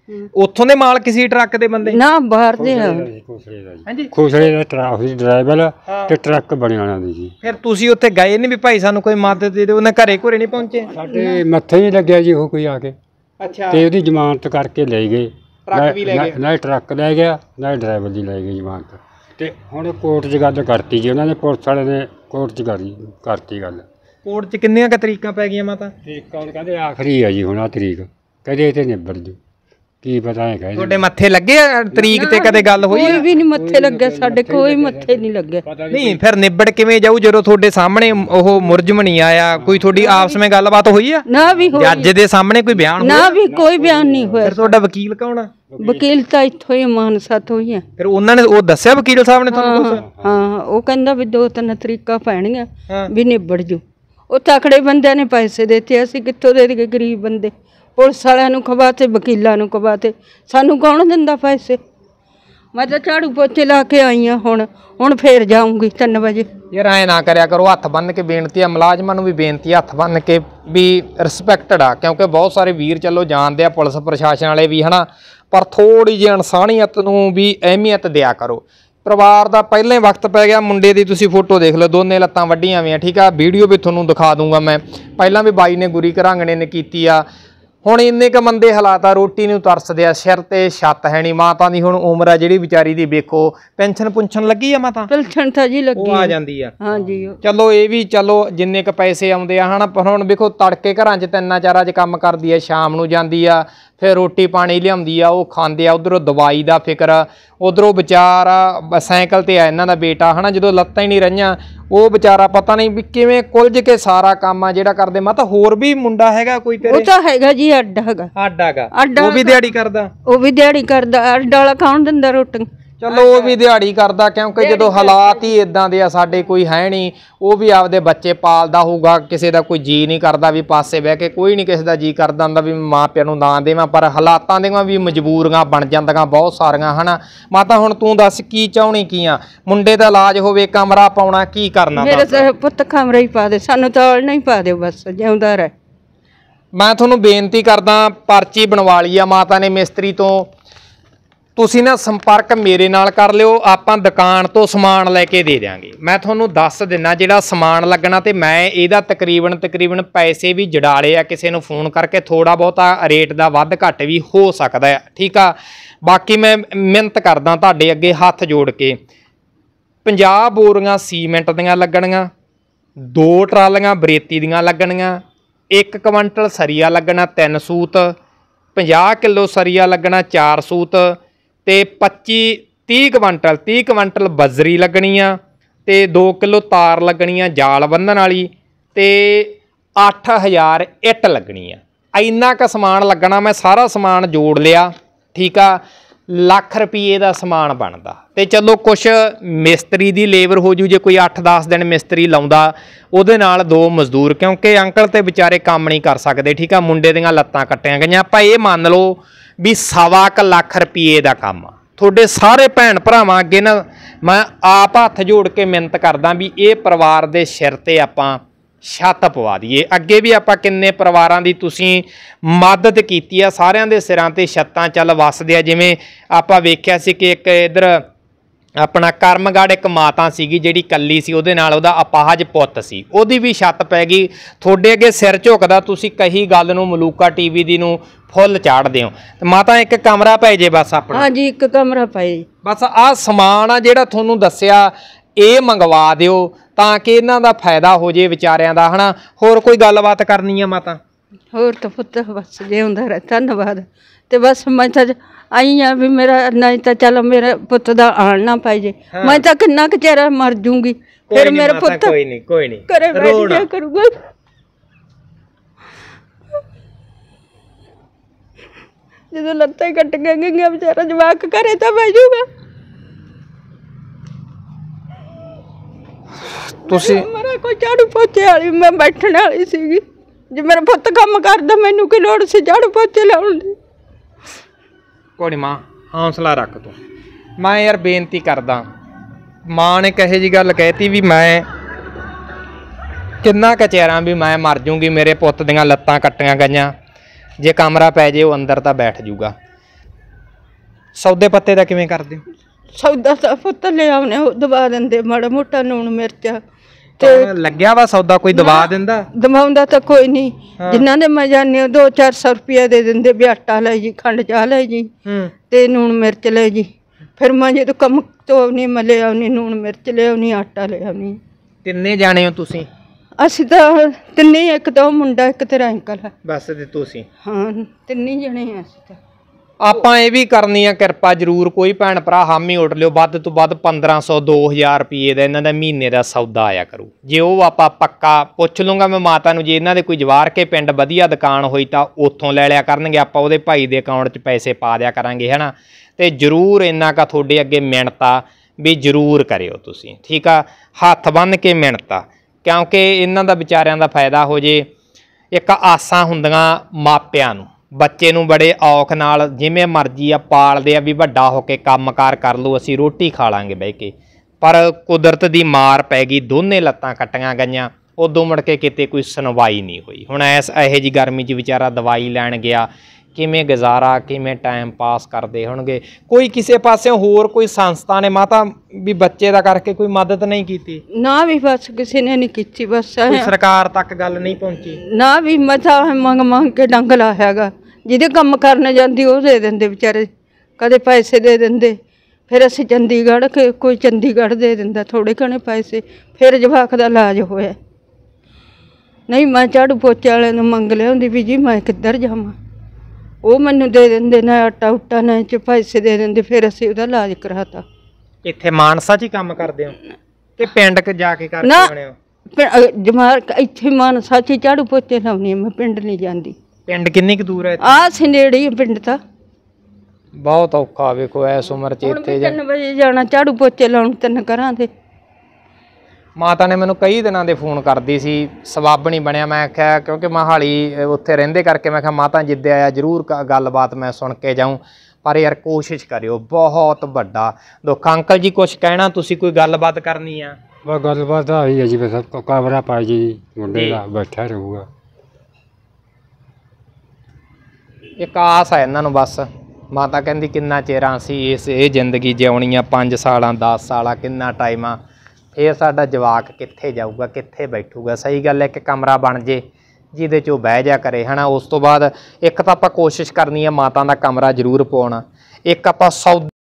ਉੱਥੋਂ ਦੇ ਮਾਲਕ ਸੀ ਟਰੱਕ ਦੇ ਬੰਦੇ? ਨਾ ਬਾਹਰ ਦੇ ਆ। ਖੋਸਲੇ ਦਾ ਜੀ। ਹਾਂਜੀ। ਖੋਸਲੇ ਦਾ ਟਰੱਕ ਡਰਾਈਵਰ ਤੇ ਟਰੱਕ ਬਣਾਉਣਾ ਦੀ ਜੀ। ਫਿਰ ਤੁਸੀਂ ਉੱਥੇ ਗਏ ਨਹੀਂ ਵੀ ਭਾਈ ਸਾਨੂੰ ਕੋਈ ਮਦਦ ਦੇ ਦਿਓ? ਉਹਨੇ ਘਰੇ ਘੁਰੇ ਨਹੀਂ ਪਹੁੰਚੇ? ਸਾਡੇ ਮੱਥੇ ਨਹੀਂ ਲੱਗਿਆ ਜੀ ਉਹ ਕੋਈ ਆ ਕੇ, ਅੱਛਾ। ਤੇ ਉਹਦੀ ਜ਼ਮਾਨਤ ਕਰਕੇ ਲੈ ਗਏ। ਟਰੱਕ ਵੀ ਲੈ ਗਏ? ਨਾ ਟਰੱਕ ਲੈ ਗਿਆ ਨਾ ਡਰਾਈਵਰ ਦੀ ਲੈ ਗਏ ਜ਼ਮਾਨਤ। ਤੇ ਹੁਣ ਕੋਰਟ 'ਚ ਗੱਲ ਕਰਤੀ ਜੀ ਉਹਨਾਂ ਨੇ, ਪੁਲਿਸ ਵਾਲੇ ਨੇ ਕੋਰਟ 'ਚ ਕਰਤੀ ਗੱਲ। ਕੋਰਟ 'ਚ ਕਿੰਨੀਆਂ ਕ ਤਰੀਕਾਂ ਪੈ ਗਈਆਂ ਮਾਤਾ? ਤਰੀਕਾਂ ਹੁਣ ਕਹਿੰਦੇ ਆਖਰੀ ਆ ਜੀ ਹੁਣ ਆ ਤਰੀਕ, ਕਹਿੰਦੇ ਇਹ ਤੇ ਨਿਬੜ ਜੂ, ਕੀ ਪਤਾ ਹੈ ਕਹਿੰਦੇ। ਤੁਹਾਡੇ ਮੱਥੇ ਲੱਗੇ ਆ ਤਰੀਕ ਤੇ ਕਦੇ ਗੱਲ ਹੋਈ? ਕੋਈ ਵੀ ਨਹੀਂ ਮੱਥੇ ਲੱਗਿਆ ਸਾਡੇ, ਕੋਈ ਮੱਥੇ ਨਹੀਂ ਲੱਗਿਆ। ਨਹੀਂ ਫਿਰ ਨਿਬੜ ਕਿਵੇਂ ਜਾਊ ਜਦੋਂ ਤੁਹਾਡੇ ਸਾਹਮਣੇ ਉਹ ਮੁਰਜਮ ਨਹੀਂ ਆਇਆ? ਕੋਈ ਤੁਹਾਡੀ ਆਪਸ ਵਿੱਚ ਗੱਲਬਾਤ ਹੋਈ ਆ? ਨਾ ਵੀ ਹੋਈ, ਜੱਜ ਦੇ ਸਾਹਮਣੇ ਕੋਈ ਬਿਆਨ ਹੋਇਆ? ਨਾ ਵੀ ਕੋਈ ਬਿਆਨ ਨਹੀਂ ਹੋਇਆ। ਫਿਰ ਤੁਹਾਡਾ ਵਕੀਲ ਕੌਣ ਆ? ਵਕੀਲ ਤਾਂ ਇੱਥੋਂ ਹੀ ਮਾਨਸਾ ਤੋਂ ਹੀ ਆ। ਫਿਰ ਉਹਨਾਂ ਨੇ ਉਹ ਦੱਸਿਆ ਵਕੀਲ ਸਾਹਿਬ ਨੇ ਤੁਹਾਨੂੰ ਕੁਛ? ਹਾਂ ਉਹ ਕਹਿੰਦਾ ਵੀ 2-3 ਤਰੀਕਾਂ ਪੈਣੀਆਂ ਹਾਂ। ਵੀ ਨਿਬੜ ਜੂ। ਉਹ ਤਕੜੇ ਬੰਦਿਆਂ ਨੇ ਪੈਸੇ ਦਿੱਤੇ, ਅਸੀਂ ਕਿੱਥੋਂ ਦੇ ਦੇਈਏ ਗਰੀਬ ਬੰਦੇ? ਪੁਲਿਸ ਵਾਲਿਆਂ ਨੂੰ ਖਵਾਤੇ, ਵਕੀਲਾਂ ਨੂੰ ਖਵਾਤੇ, ਸਾਨੂੰ ਕੌਣ ਦਿੰਦਾ ਪੈਸੇ? ਮੈਂ ਤਾਂ ਝਾੜੂ ਪੋਚੇ ਲਾ ਕੇ ਆਈ ਆ, ਹੁਣ ਫੇਰ ਜਾਊਂਗੀ 3 ਵਜੇ। ਯਾਰ ਐ ਨਾ ਕਰਿਆ ਕਰੋ, ਹੱਥ ਬੰਨ ਕੇ ਬੇਨਤੀ ਆ, ਮੁਲਾਜ਼ਮਾਂ ਨੂੰ ਵੀ ਬੇਨਤੀ ਆ, ਹੱਥ ਬੰਨ ਕੇ ਵੀ ਰਿਸਪੈਕਟਡ ਆ, ਕਿਉਂਕਿ ਬਹੁਤ ਸਾਰੇ ਵੀਰ ਚਲੋ ਜਾਣਦੇ ਆ, ਪੁਲਿਸ ਪ੍ਰਸ਼ਾਸਨ ਵਾਲੇ ਵੀ ਹਨਾ, ਪਰ ਥੋੜੀ ਜਿਹੀ ਇਨਸਾਨੀਅਤ ਨੂੰ ਵੀ ਅਹਿਮੀਅਤ ਦਿਆ ਕਰੋ। ਪਰਿਵਾਰ ਦਾ ਪਹਿਲਾਂ ਹੀ ਵਕਤ ਪੈ ਗਿਆ। ਮੁੰਡੇ ਦੀ ਤੁਸੀਂ ਫੋਟੋ ਦੇਖ ਲਓ, ਦੋਨੇ ਲੱਤਾਂ ਵੱਡੀਆਂ ਹੋਈਆਂ, ਠੀਕ ਆ। ਵੀਡੀਓ ਵੀ ਤੁਹਾਨੂੰ ਦਿਖਾ ਦੂੰਗਾ ਮੈਂ, ਪਹਿਲਾਂ ਵੀ ਬਾਈ ਨੇ ਗੁਰੀ ਘਰਾਂਗਣੇ ਨੇ ਕੀਤੀ ਆ। ਹੁਣ ਇੰਨੇ ਕ ਮੰਦੇ ਹਾਲਾਤ ਆ, ਰੋਟੀ ਨੂੰ ਤਰਸਦੇ ਆ, ਸਿਰ ਤੇ ਛੱਤ ਹੈ ਨਹੀਂ। ਮਾਤਾ ਦੀ ਹੁਣ ਉਮਰ ਆ ਜਿਹੜੀ ਵਿਚਾਰੀ ਦੀ, ਵੇਖੋ ਪੈਨਸ਼ਨ ਪੁੰਸ਼ਨ ਲੱਗੀ ਆ ਮਾਤਾ? ਪੈਨਸ਼ਨ ਤਾਂ ਜੀ ਲੱਗੀ ਉਹ ਆ ਜਾਂਦੀ ਆ। ਹਾਂਜੀ। ਚਲੋ ਇਹ ਵੀ ਚਲੋ ਜਿੰਨੇ ਕ ਪੈਸੇ ਆਉਂਦੇ ਆ ਹਨਾ, ਪਰ ਹੁਣ ਵੇਖੋ ਤੜਕੇ ਘਰਾਂ 'ਚ 3-4 'ਚ ਕੰਮ ਕਰਦੀ ਆ, ਸ਼ਾਮ ਨੂੰ ਜਾਂਦੀ ਆ, ਫਿਰ ਰੋਟੀ ਪਾਣੀ ਲਿਆਉਂਦੀ ਆ, ਉਹ ਖਾਂਦੇ ਆ। ਉਧਰੋਂ ਦਵਾਈ ਦਾ ਫਿਕਰ, ਉਧਰੋਂ ਵਿਚਾਰਾ ਸਾਈਕਲ ਤੇ ਆ ਇਹਨਾਂ ਦਾ ਬੇਟਾ ਹਨਾ, ਜਦੋਂ ਲੱਤਾਂ ਹੀ ਨਹੀਂ ਰਹੀਆਂ ਉਹ ਵਿਚਾਰਾ ਪਤਾ ਨਹੀਂ ਵੀ ਕਿਵੇਂ ਕੁਲਝ ਕੇ ਸਾਰਾ ਕੰਮ ਆ ਜਿਹੜਾ ਕਰਦੇ। ਮੈਂ ਤਾਂ ਹੋਰ ਵੀ ਮੁੰਡਾ ਹੈਗਾ ਕੋਈ ਤੇਰੇ? ਉਹ ਤਾਂ ਹੈਗਾ ਜੀ, ਅੱਡ ਹੈਗਾ। ਅੱਡ ਹੈਗਾ? ਉਹ ਵੀ ਦਿਹਾੜੀ ਕਰਦਾ? ਉਹ ਵੀ ਦਿਹਾੜੀ ਕਰਦਾ। ਅੱਡ ਵਾਲਾ ਕੌਣ ਦਿੰਦਾ ਰੋਟੀ? ਚਲੋ ਉਹ ਵੀ ਦਿਹਾੜੀ ਕਰਦਾ, ਕਿਉਂਕਿ ਜਦੋਂ ਹਾਲਾਤ ਹੀ ਇਦਾਂ ਦੇ ਆ, ਸਾਡੇ ਕੋਈ ਹੈ ਨਹੀਂ, ਉਹ ਵੀ ਆਪਦੇ ਬੱਚੇ ਪਾਲਦਾ ਹੋਊਗਾ। ਕਿਸੇ ਦਾ ਕੋਈ ਜੀ ਨਹੀਂ ਕਰਦਾ ਵੀ ਪਾਸੇ ਬਹਿ ਕੇ, ਕੋਈ ਨਹੀਂ ਕਿਸੇ ਦਾ ਜੀ ਕਰਦਾ ਹੁੰਦਾ ਵੀ ਮਾਂ ਪਿਓ ਨੂੰ ਨਾ ਦੇਵਾਂ, ਪਰ ਹਾਲਾਤਾਂ ਦੀਆਂ ਵੀ ਮਜਬੂਰੀਆਂ ਬਣ ਜਾਂਦੀਆਂ ਬਹੁਤ ਸਾਰੀਆਂ ਹਨਾ। ਮਾਤਾ ਹੁਣ ਤੂੰ ਦੱਸ ਕੀ ਚਾਹੁੰਦੀ ਕੀ ਆ? ਮੁੰਡੇ ਦਾ ਇਲਾਜ ਹੋਵੇ, ਕਮਰਾ ਪਾਉਣਾ, ਕੀ ਕਰਨਾ? ਮੇਰੇ ਪੁੱਤ ਕਮਰਾ ਹੀ ਪਾ ਦੇ, ਸਾਨੂੰ ਤਾਂ ਔਲ ਨਹੀਂ ਪਾ ਦਿਓ ਬਸ, ਜਿਉਂਦਾ ਰਹਿ। ਮੈਂ ਤੁਹਾਨੂੰ ਬੇਨਤੀ ਕਰਦਾ, ਪਰਚੀ ਬਣਵਾ ਲਈ ਆ ਮਾਤਾ ਨੇ ਮਿਸਤਰੀ ਤੋਂ। ਤੁਸੀਂ ਨਾ ਸੰਪਰਕ ਮੇਰੇ ਨਾਲ ਕਰ ਲਿਓ, ਆਪਾਂ ਦੁਕਾਨ ਤੋਂ ਸਮਾਨ ਲੈ ਕੇ ਦੇ ਦਿਆਂਗੇ। ਮੈਂ ਤੁਹਾਨੂੰ ਦੱਸ ਦਿੰਨਾ ਜਿਹੜਾ ਸਮਾਨ ਲੱਗਣਾ, ਤੇ ਮੈਂ ਇਹਦਾ ਤਕਰੀਬਨ ਪੈਸੇ ਵੀ ਜੜਾਲੇ ਆ। ਕਿਸੇ ਨੂੰ ਫੋਨ ਕਰਕੇ ਥੋੜਾ ਬਹੁਤਾ ਰੇਟ ਦਾ ਵੱਧ ਘੱਟ ਵੀ ਹੋ ਸਕਦਾ ਹੈ, ਠੀਕ ਆ। ਬਾਕੀ ਮੈਂ ਮਿਹਨਤ ਕਰਦਾ ਤੁਹਾਡੇ ਅੱਗੇ ਹੱਥ ਜੋੜ ਕੇ। 50 ਬੋਰੀਆਂ ਸੀਮੈਂਟ ਦੀਆਂ ਲੱਗਣੀਆਂ, 2 ਟਰਾਲੀਆਂ ਬਰੇਤੀ ਦੀਆਂ ਲੱਗਣੀਆਂ, 1 ਕੁਇੰਟਲ ਸਰੀਆ ਲੱਗਣਾ 3 ਸੂਤ, 50 ਕਿਲੋ ਸਰੀਆ ਲੱਗਣਾ 4 ਸੂਤ, ਤੇ 30 ਕੁਇੰਟਲ ਬਜਰੀ ਲੱਗਣੀ ਆ, ਤੇ 2 ਕਿਲੋ ਤਾਰ ਲੱਗਣੀ ਆ ਜਾਲ ਬੰਨਣ ਵਾਲੀ, ਤੇ 8000 ਇੱਟ ਲੱਗਣੀ ਆ। ਇੰਨਾ ਕ ਸਮਾਨ ਲੱਗਣਾ। ਮੈਂ ਸਾਰਾ ਸਮਾਨ ਜੋੜ ਲਿਆ, ਠੀਕ ਆ। ਲੱਖ ਰੁਪਏ ਦਾ ਸਮਾਨ ਬਣਦਾ। ਤੇ ਚਲੋ ਕੁਛ ਮਿਸਤਰੀ ਦੀ ਲੇਬਰ ਹੋ ਜੂ, ਜੇ ਕੋਈ 8-10 ਦਿਨ ਮਿਸਤਰੀ ਲਾਉਂਦਾ, ਉਹਦੇ ਨਾਲ 2 ਮਜ਼ਦੂਰ, ਕਿਉਂਕਿ ਅੰਕਲ ਤੇ ਵਿਚਾਰੇ ਕੰਮ ਨਹੀਂ ਕਰ ਸਕਦੇ, ਠੀਕ ਆ। ਮੁੰਡੇ ਦੀਆਂ ਲੱਤਾਂ ਕੱਟੀਆਂ ਗਈਆਂ। ਆਪਾਂ ਇਹ ਮੰਨ ਲਓ ਵੀ 1.25 ਲੱਖ ਰੁਪਏ ਦਾ ਕੰਮ ਆ। ਤੁਹਾਡੇ ਸਾਰੇ ਭੈਣ ਭਰਾਵਾਂ ਅੱਗੇ ਨਾ ਮੈਂ ਆਪ ਹੱਥ ਜੋੜ ਕੇ ਮਿਹਨਤ ਕਰਦਾ ਵੀ ਇਹ ਪਰਿਵਾਰ ਦੇ ਸਿਰ ਤੇ ਆਪਾਂ ਛੱਤ ਪਵਾ ਦਈਏ। ਅੱਗੇ ਵੀ ਆਪਾਂ ਕਿੰਨੇ ਪਰਿਵਾਰਾਂ ਦੀ ਤੁਸੀਂ ਮਦਦ ਕੀਤੀ ਆ, ਸਾਰਿਆਂ ਦੇ ਸਿਰਾਂ ਤੇ ਛੱਤਾਂ ਚੱਲ ਵੱਸਦੇ ਆ। ਜਿਵੇਂ ਆਪਾਂ ਵੇਖਿਆ ਸੀ ਕਿ ਇੱਕ ਇੱਧਰ ਆਪਣਾ ਕਰਮਗੜ੍ਹ ਇੱਕ ਮਾਤਾ ਸੀਗੀ ਜਿਹੜੀ ਕੱਲੀ ਸੀ, ਉਹਦੇ ਨਾਲ ਉਹਦਾ ਅਪਾਹਜ ਪੁੱਤ ਸੀ, ਉਹਦੀ ਵੀ ਛੱਤ ਪੈ ਗਈ। ਤੁਹਾਡੇ ਅੱਗੇ ਸਿਰ ਝੁਕਦਾ, ਤੁਸੀਂ ਕਹੀ ਗੱਲ ਨੂੰ ਮਲੂਕਾ ਟੀਵੀ ਦੀ ਨੂੰ ਫੁੱਲ ਚਾੜਦੇ ਹੋ। ਤੇ ਮਾਤਾ ਇੱਕ ਕਮਰਾ ਪੈ ਜੇ ਬਸ ਆਪਣਾ? ਹਾਂਜੀ, 1 ਕਮਰਾ ਪਏ ਬਸ। ਆਹ ਸਮਾਨ ਆ ਜਿਹੜਾ ਤੁਹਾਨੂੰ ਦੱਸਿਆ, ਇਹ ਮੰਗਵਾ ਦਿਓ ਤਾਂ ਕਿ ਇਹਨਾਂ ਦਾ ਫਾਇਦਾ ਹੋ ਜੇ ਵਿਚਾਰਿਆਂ ਦਾ ਹਨਾ। ਹੋਰ ਕੋਈ ਗੱਲਬਾਤ ਕਰਨੀ ਆ ਮਾਤਾ? ਹੋਰ ਤਾਂ ਪੁੱਤ ਬਸ ਜਿਉਂਦਾ ਰਹਿ, ਧੰਨਵਾਦ। ਤੇ ਬਸ ਮੈਂ ਤਾਂ ਆਈ ਆ ਵੀ ਮੇਰਾ, ਨਹੀਂ ਤਾਂ ਚੱਲ ਮੇਰੇ ਪੁੱਤ ਦਾ ਆਣ ਨਾ ਪੈ ਜੇ। ਮੈਂ ਤਾਂ ਕਿੰਨਾ ਕੁ ਚਿਰ ਮਰ ਜੂੰਗੀ, ਫਿਰ ਮੇਰਾ ਪੁੱਤ ਕੋਈ ਨਹੀਂ ਘਰੇ ਬੈਠ ਜਾ ਕਰੂਗਾ। ਜਦੋਂ ਲੱਤਾਂ ਹੀ ਕੱਟ ਗਈਆਂ ਵਿਚਾਰਾ ਜਵਾਕ ਘਰੇ ਤਾਂ ਬਹਿ ਜਾਊਗਾ। ਤੁਸੀਂ ਮੇਰਾ ਕੋਈ ਝਾੜੂ ਪੋਚੇ ਵਾਲੀ ਮੈਂ ਬੈਠਣ ਵਾਲੀ ਸੀਗੀ। ਜੇ ਮੇਰਾ ਪੁੱਤ ਕੰਮ ਕਰਦਾ, ਮੈਨੂੰ ਕੀ ਲੋੜ ਸੀ ਝਾੜੂ ਪੋਚੇ ਲਾਉਣ ਦੀ? ਕੋਈ ਨਹੀਂ ਮਾਂ, ਹੌਸਲਾ ਰੱਖ ਤੂੰ। ਮੈਂ ਯਾਰ ਬੇਨਤੀ ਕਰਦਾ, ਮਾਂ ਨੇ ਕਹੇ ਜੀ ਗੱਲ ਕਹਿਤੀ ਵੀ ਮੈਂ ਕਿੰਨਾ ਕੁ ਚਿਰਾਂ ਵੀ ਮੈਂ ਮਰ ਜੂੰਗੀ, ਮੇਰੇ ਪੁੱਤ ਦੀਆਂ ਲੱਤਾਂ ਕੱਟੀਆਂ ਗਈਆਂ, ਜੇ ਕਮਰਾ ਪੈ ਜੇ ਉਹ ਅੰਦਰ ਤਾਂ ਬੈਠ ਜੂਗਾ। ਸੌਦੇ ਪੱਤੇ ਦਾ ਕਿਵੇਂ ਕਰਦੇ ਹੋ? ਸੌਦਾ ਤਾਂ ਪੁੱਤ ਲਿਆਉਣੇ ਉਹ ਦਬਾ ਦਿੰਦੇ ਮਾੜਾ ਮੋਟਾ ਲੂਣ ਮਿਰਚ ਤੇ ਲੱਗਿਆ ਵਾ ਸੌਦਾ ਕੋਈ ਦਬਾ ਦਿੰਦਾ? ਦਬਾਉਂਦਾ ਤਾਂ ਕੋਈ ਨਹੀਂ। ਜਿਨ੍ਹਾਂ ਦੇ ਮੈਂ ਜਾਣੀ 200-400 ਰੁਪਇਆ ਦੇ ਦਿੰਦੇ ਵੀ ਆਟਾ ਲੈ ਜੀ, ਖੰਡ ਚਾਹ ਲੈ ਜੀ ਤੇ ਲੂਣ ਮਿਰਚ ਲੈ ਜੀ। ਫਿਰ ਮੈਂ ਜਦੋਂ ਕੰਮ ਤੋਂ ਆਉਣੀ ਮੈਂ ਲੈ ਆਉਣੀ ਲੂਣ ਮਿਰਚ ਲੈ ਆਉਣੀ, ਆਟਾ ਲੈ ਆਉਣੀ। ਕਿੰਨੇ ਜਾਣੇ ਹੋ ਤੁਸੀਂ? ਅਸੀਂ ਤਾਂ ਤਿੰਨੇ, ਇੱਕ ਤਾਂ ਉਹ ਮੁੰਡਾ, ਇੱਕ ਤੇਰਾ ਅੰਕਲ ਹੈ ਬਸ ਤੇ ਤੁਸੀਂ? ਹਾਂ, ਤਿੰਨੇ ਜਣੇ ਆ ਅਸੀਂ ਤਾਂ। ਆਪਾਂ ਇਹ ਵੀ ਕਰਨੀ ਆ ਕਿਰਪਾ ਜ਼ਰੂਰ, ਕੋਈ ਭੈਣ ਭਰਾ ਹਾਮੀ ਉੱਡ ਲਿਓ, ਵੱਧ ਤੋਂ ਵੱਧ 1500-2000 ਰੁਪਏ ਦਾ ਇਹਨਾਂ ਦਾ ਮਹੀਨੇ ਦਾ ਸੌਦਾ ਆਇਆ ਕਰੂ। ਜੇ ਉਹ ਆਪਾਂ ਪੱਕਾ ਪੁੱਛ ਲੂੰਗਾ ਮੈਂ ਮਾਤਾ ਨੂੰ, ਜੇ ਇਹਨਾਂ ਦੇ ਕੋਈ ਜਵਾਰ ਕੇ ਪਿੰਡ ਵਧੀਆ ਦੁਕਾਨ ਹੋਈ ਤਾਂ ਉੱਥੋਂ ਲੈ ਲਿਆ ਕਰਨਗੇ, ਆਪਾਂ ਉਹਦੇ ਭਾਈ ਦੇ ਅਕਾਊਂਟ 'ਚ ਪੈਸੇ ਪਾ ਦਿਆ ਕਰਾਂਗੇ, ਹੈ ਨਾ। ਤੇ ਜ਼ਰੂਰ ਇੰਨਾ ਕਾ ਤੁਹਾਡੇ ਅੱਗੇ ਮਿਹਨਤਾਂ ਵੀ ਜ਼ਰੂਰ ਕਰਿਓ ਤੁਸੀਂ, ਠੀਕ ਆ, ਹੱਥ ਬੰਨ੍ਹ ਕੇ ਮਿਹਨਤਾਂ, ਕਿਉਂਕਿ ਇਹਨਾਂ ਦਾ ਵਿਚਾਰਿਆਂ ਦਾ ਫਾਇਦਾ ਹੋ ਜੇ। ਇੱਕ ਆਸਾਂ ਹੁੰਦੀਆਂ ਮਾਪਿਆਂ ਨੂੰ, ਬੱਚੇ ਨੂੰ ਬੜੇ ਔਖ ਨਾਲ ਜਿਵੇਂ ਮਰਜ਼ੀ ਆ ਪਾਲਦੇ ਆ ਵੀ ਵੱਡਾ ਹੋ ਕੇ ਕੰਮਕਾਰ ਕਰ ਲਓ, ਅਸੀਂ ਰੋਟੀ ਖਾ ਲਾਂਗੇ ਬਹਿ ਕੇ, ਪਰ ਕੁਦਰਤ ਦੀ ਮਾਰ ਪੈ ਗਈ, ਦੋਨੇ ਲੱਤਾਂ ਕੱਟੀਆਂ ਗਈਆਂ, ਉਦੋਂ ਮੁੜ ਕੇ ਕਿਤੇ ਕੋਈ ਸੁਣਵਾਈ ਨਹੀਂ ਹੋਈ। ਹੁਣ ਇਹੋ ਜਿਹੀ ਗਰਮੀ 'ਚ ਵਿਚਾਰਾ ਦਵਾਈ ਲੈਣ ਗਿਆ, ਕਿਵੇਂ ਗੁਜ਼ਾਰਾ, ਕਿਵੇਂ ਟਾਈਮ ਪਾਸ ਕਰਦੇ ਹੋਣਗੇ। ਕੋਈ ਕਿਸੇ ਪਾਸਿਓਂ ਹੋਰ ਕੋਈ ਸੰਸਥਾ ਨੇ ਮਾਤਾ ਵੀ ਬੱਚੇ ਦਾ ਕਰਕੇ ਕੋਈ ਮਦਦ ਨਹੀਂ ਕੀਤੀ? ਨਾ ਵੀ ਬਸ ਕਿਸੇ ਨੇ ਨਹੀਂ ਕੀਤੀ, ਬਸ ਕੋਈ ਸਰਕਾਰ ਤੱਕ ਗੱਲ ਨਹੀਂ ਪਹੁੰਚੀ? ਨਾ ਵੀ ਮਤਾ ਮੰਗ ਕੇ ਡੰਗ ਲਾਇਆ ਹੈਗਾ। ਜਿਹਦੇ ਕੰਮ ਕਰਨ ਜਾਂਦੀ ਉਹ ਦੇ ਦਿੰਦੇ ਵਿਚਾਰੇ, ਕਦੇ ਪੈਸੇ ਦੇ ਦਿੰਦੇ। ਫਿਰ ਅਸੀਂ ਚੰਡੀਗੜ੍ਹ ਕੋਈ ਚੰਡੀਗੜ੍ਹ ਦੇ ਦਿੰਦਾ ਥੋੜੇ ਘਣੇ ਪੈਸੇ, ਫਿਰ ਜਵਾਕ ਦਾ ਇਲਾਜ ਹੋਇਆ। ਨਹੀਂ ਮੈਂ ਝਾੜੂ ਪੋਚੇ ਵਾਲਿਆਂ ਨੂੰ ਮੰਗ ਲਿਆਉਂਦੀ ਵੀ ਜੀ ਮੈਂ ਕਿੱਧਰ ਜਾਵਾਂ, ਉਹ ਮੈਨੂੰ ਦੇ ਦਿੰਦੇ, ਨਾ ਆਟਾ ਉਟਾ ਨਾ ਚ ਪੈਸੇ ਦੇ ਦਿੰਦੇ, ਫਿਰ ਅਸੀਂ ਉਹਦਾ ਇਲਾਜ ਕਰਾਤਾ। ਇੱਥੇ ਮਾਨਸਾ 'ਚ ਹੀ ਕੰਮ ਕਰਦੇ ਹੋ ਕਿ ਪਿੰਡ ਕ ਜਾ ਕੇ ਕਰਦੇ ਹੋਣੇ ਹੋ? ਜਮਾਰ ਇੱਥੇ ਮਾਨਸਾ 'ਚ ਝਾੜੂ ਪੋਚੇ ਲਾਉਣੀ, ਮੈਂ ਪਿੰਡ ਨਹੀਂ ਜਾਂਦੀ। ਪਿੰਡ ਕਿੰਨੀ ਕੁ ਦੂਰ ਹੈ? ਆਹ ਨੇੜੇ ਹੀ ਪਿੰਡ ਤਾਂ। ਬਹੁਤ ਔਖਾ ਵੇਖੋ ਇਸ ਉਮਰ 'ਚ ਇੱਥੇ 3 ਵਜੇ ਜਾਣਾ ਝਾੜੂ ਪੋਚੇ ਲਾਉਣ 3 ਘਰਾਂ ਦੇ। ਮਾਤਾ ਨੇ ਮੈਨੂੰ ਕਈ ਦਿਨਾਂ ਦੇ ਫੋਨ ਕਰਦੀ ਸੀ, ਸਬੱਬ ਨਹੀਂ ਬਣਿਆ। ਮੈਂ ਆਖਿਆ ਕਿਉਂਕਿ ਮਹਾਲੀ ਉੱਥੇ ਰਹਿੰਦੇ ਕਰਕੇ ਮੈਂ ਕਿਹਾ ਮਾਤਾ ਜਿੱਦੇ ਆਇਆ ਜ਼ਰੂਰ ਗੱਲਬਾਤ ਮੈਂ ਸੁਣ ਕੇ ਜਾਊਂ, ਪਰ ਯਾਰ ਕੋਸ਼ਿਸ਼ ਕਰਿਓ, ਬਹੁਤ ਵੱਡਾ ਦੁੱਖ। ਅੰਕਲ ਜੀ ਕੁਛ ਕਹਿਣਾ, ਤੁਸੀਂ ਕੋਈ ਗੱਲਬਾਤ ਕਰਨੀ ਆ? ਬਸ ਗੱਲਬਾਤ ਆਈ ਹੈ ਜੀ, ਬਸ ਕਮਰਾ ਪਾ ਜੀ ਮੁੰਡੇ ਦਾ ਬੈਠਾ ਰਹੂਗਾ। ਇੱਕ ਆਸ ਆ ਇਹਨਾਂ ਨੂੰ ਬਸ। ਮਾਤਾ ਕਹਿੰਦੀ ਕਿੰਨਾ ਚਿਰਾਂ ਸੀ ਇਹ ਜ਼ਿੰਦਗੀ ਜਿਉਣੀ ਆ, 5 ਸਾਲਾਂ 10 ਸਾਲਾਂ ਕਿੰਨਾ ਟਾਈਮ ਆ, ਫਿਰ ਸਾਡਾ ਜਵਾਕ ਕਿੱਥੇ ਜਾਊਗਾ, ਕਿੱਥੇ ਬੈਠੂਗਾ। ਸਹੀ ਗੱਲ ਹੈ, ਇੱਕ ਕਮਰਾ ਬਣ ਜੇ ਜਿਹਦੇ 'ਚ ਉਹ ਬਹਿ ਜਾ ਕਰੇ, ਹੈ ਨਾ। ਉਸ ਤੋਂ ਬਾਅਦ ਇੱਕ ਤਾਂ ਆਪਾਂ ਕੋਸ਼ਿਸ਼ ਕਰਨੀ ਆ ਮਾਤਾ ਦਾ ਕਮਰਾ ਜ਼ਰੂਰ ਪਾਉਣਾ, ਇੱਕ ਆਪਾਂ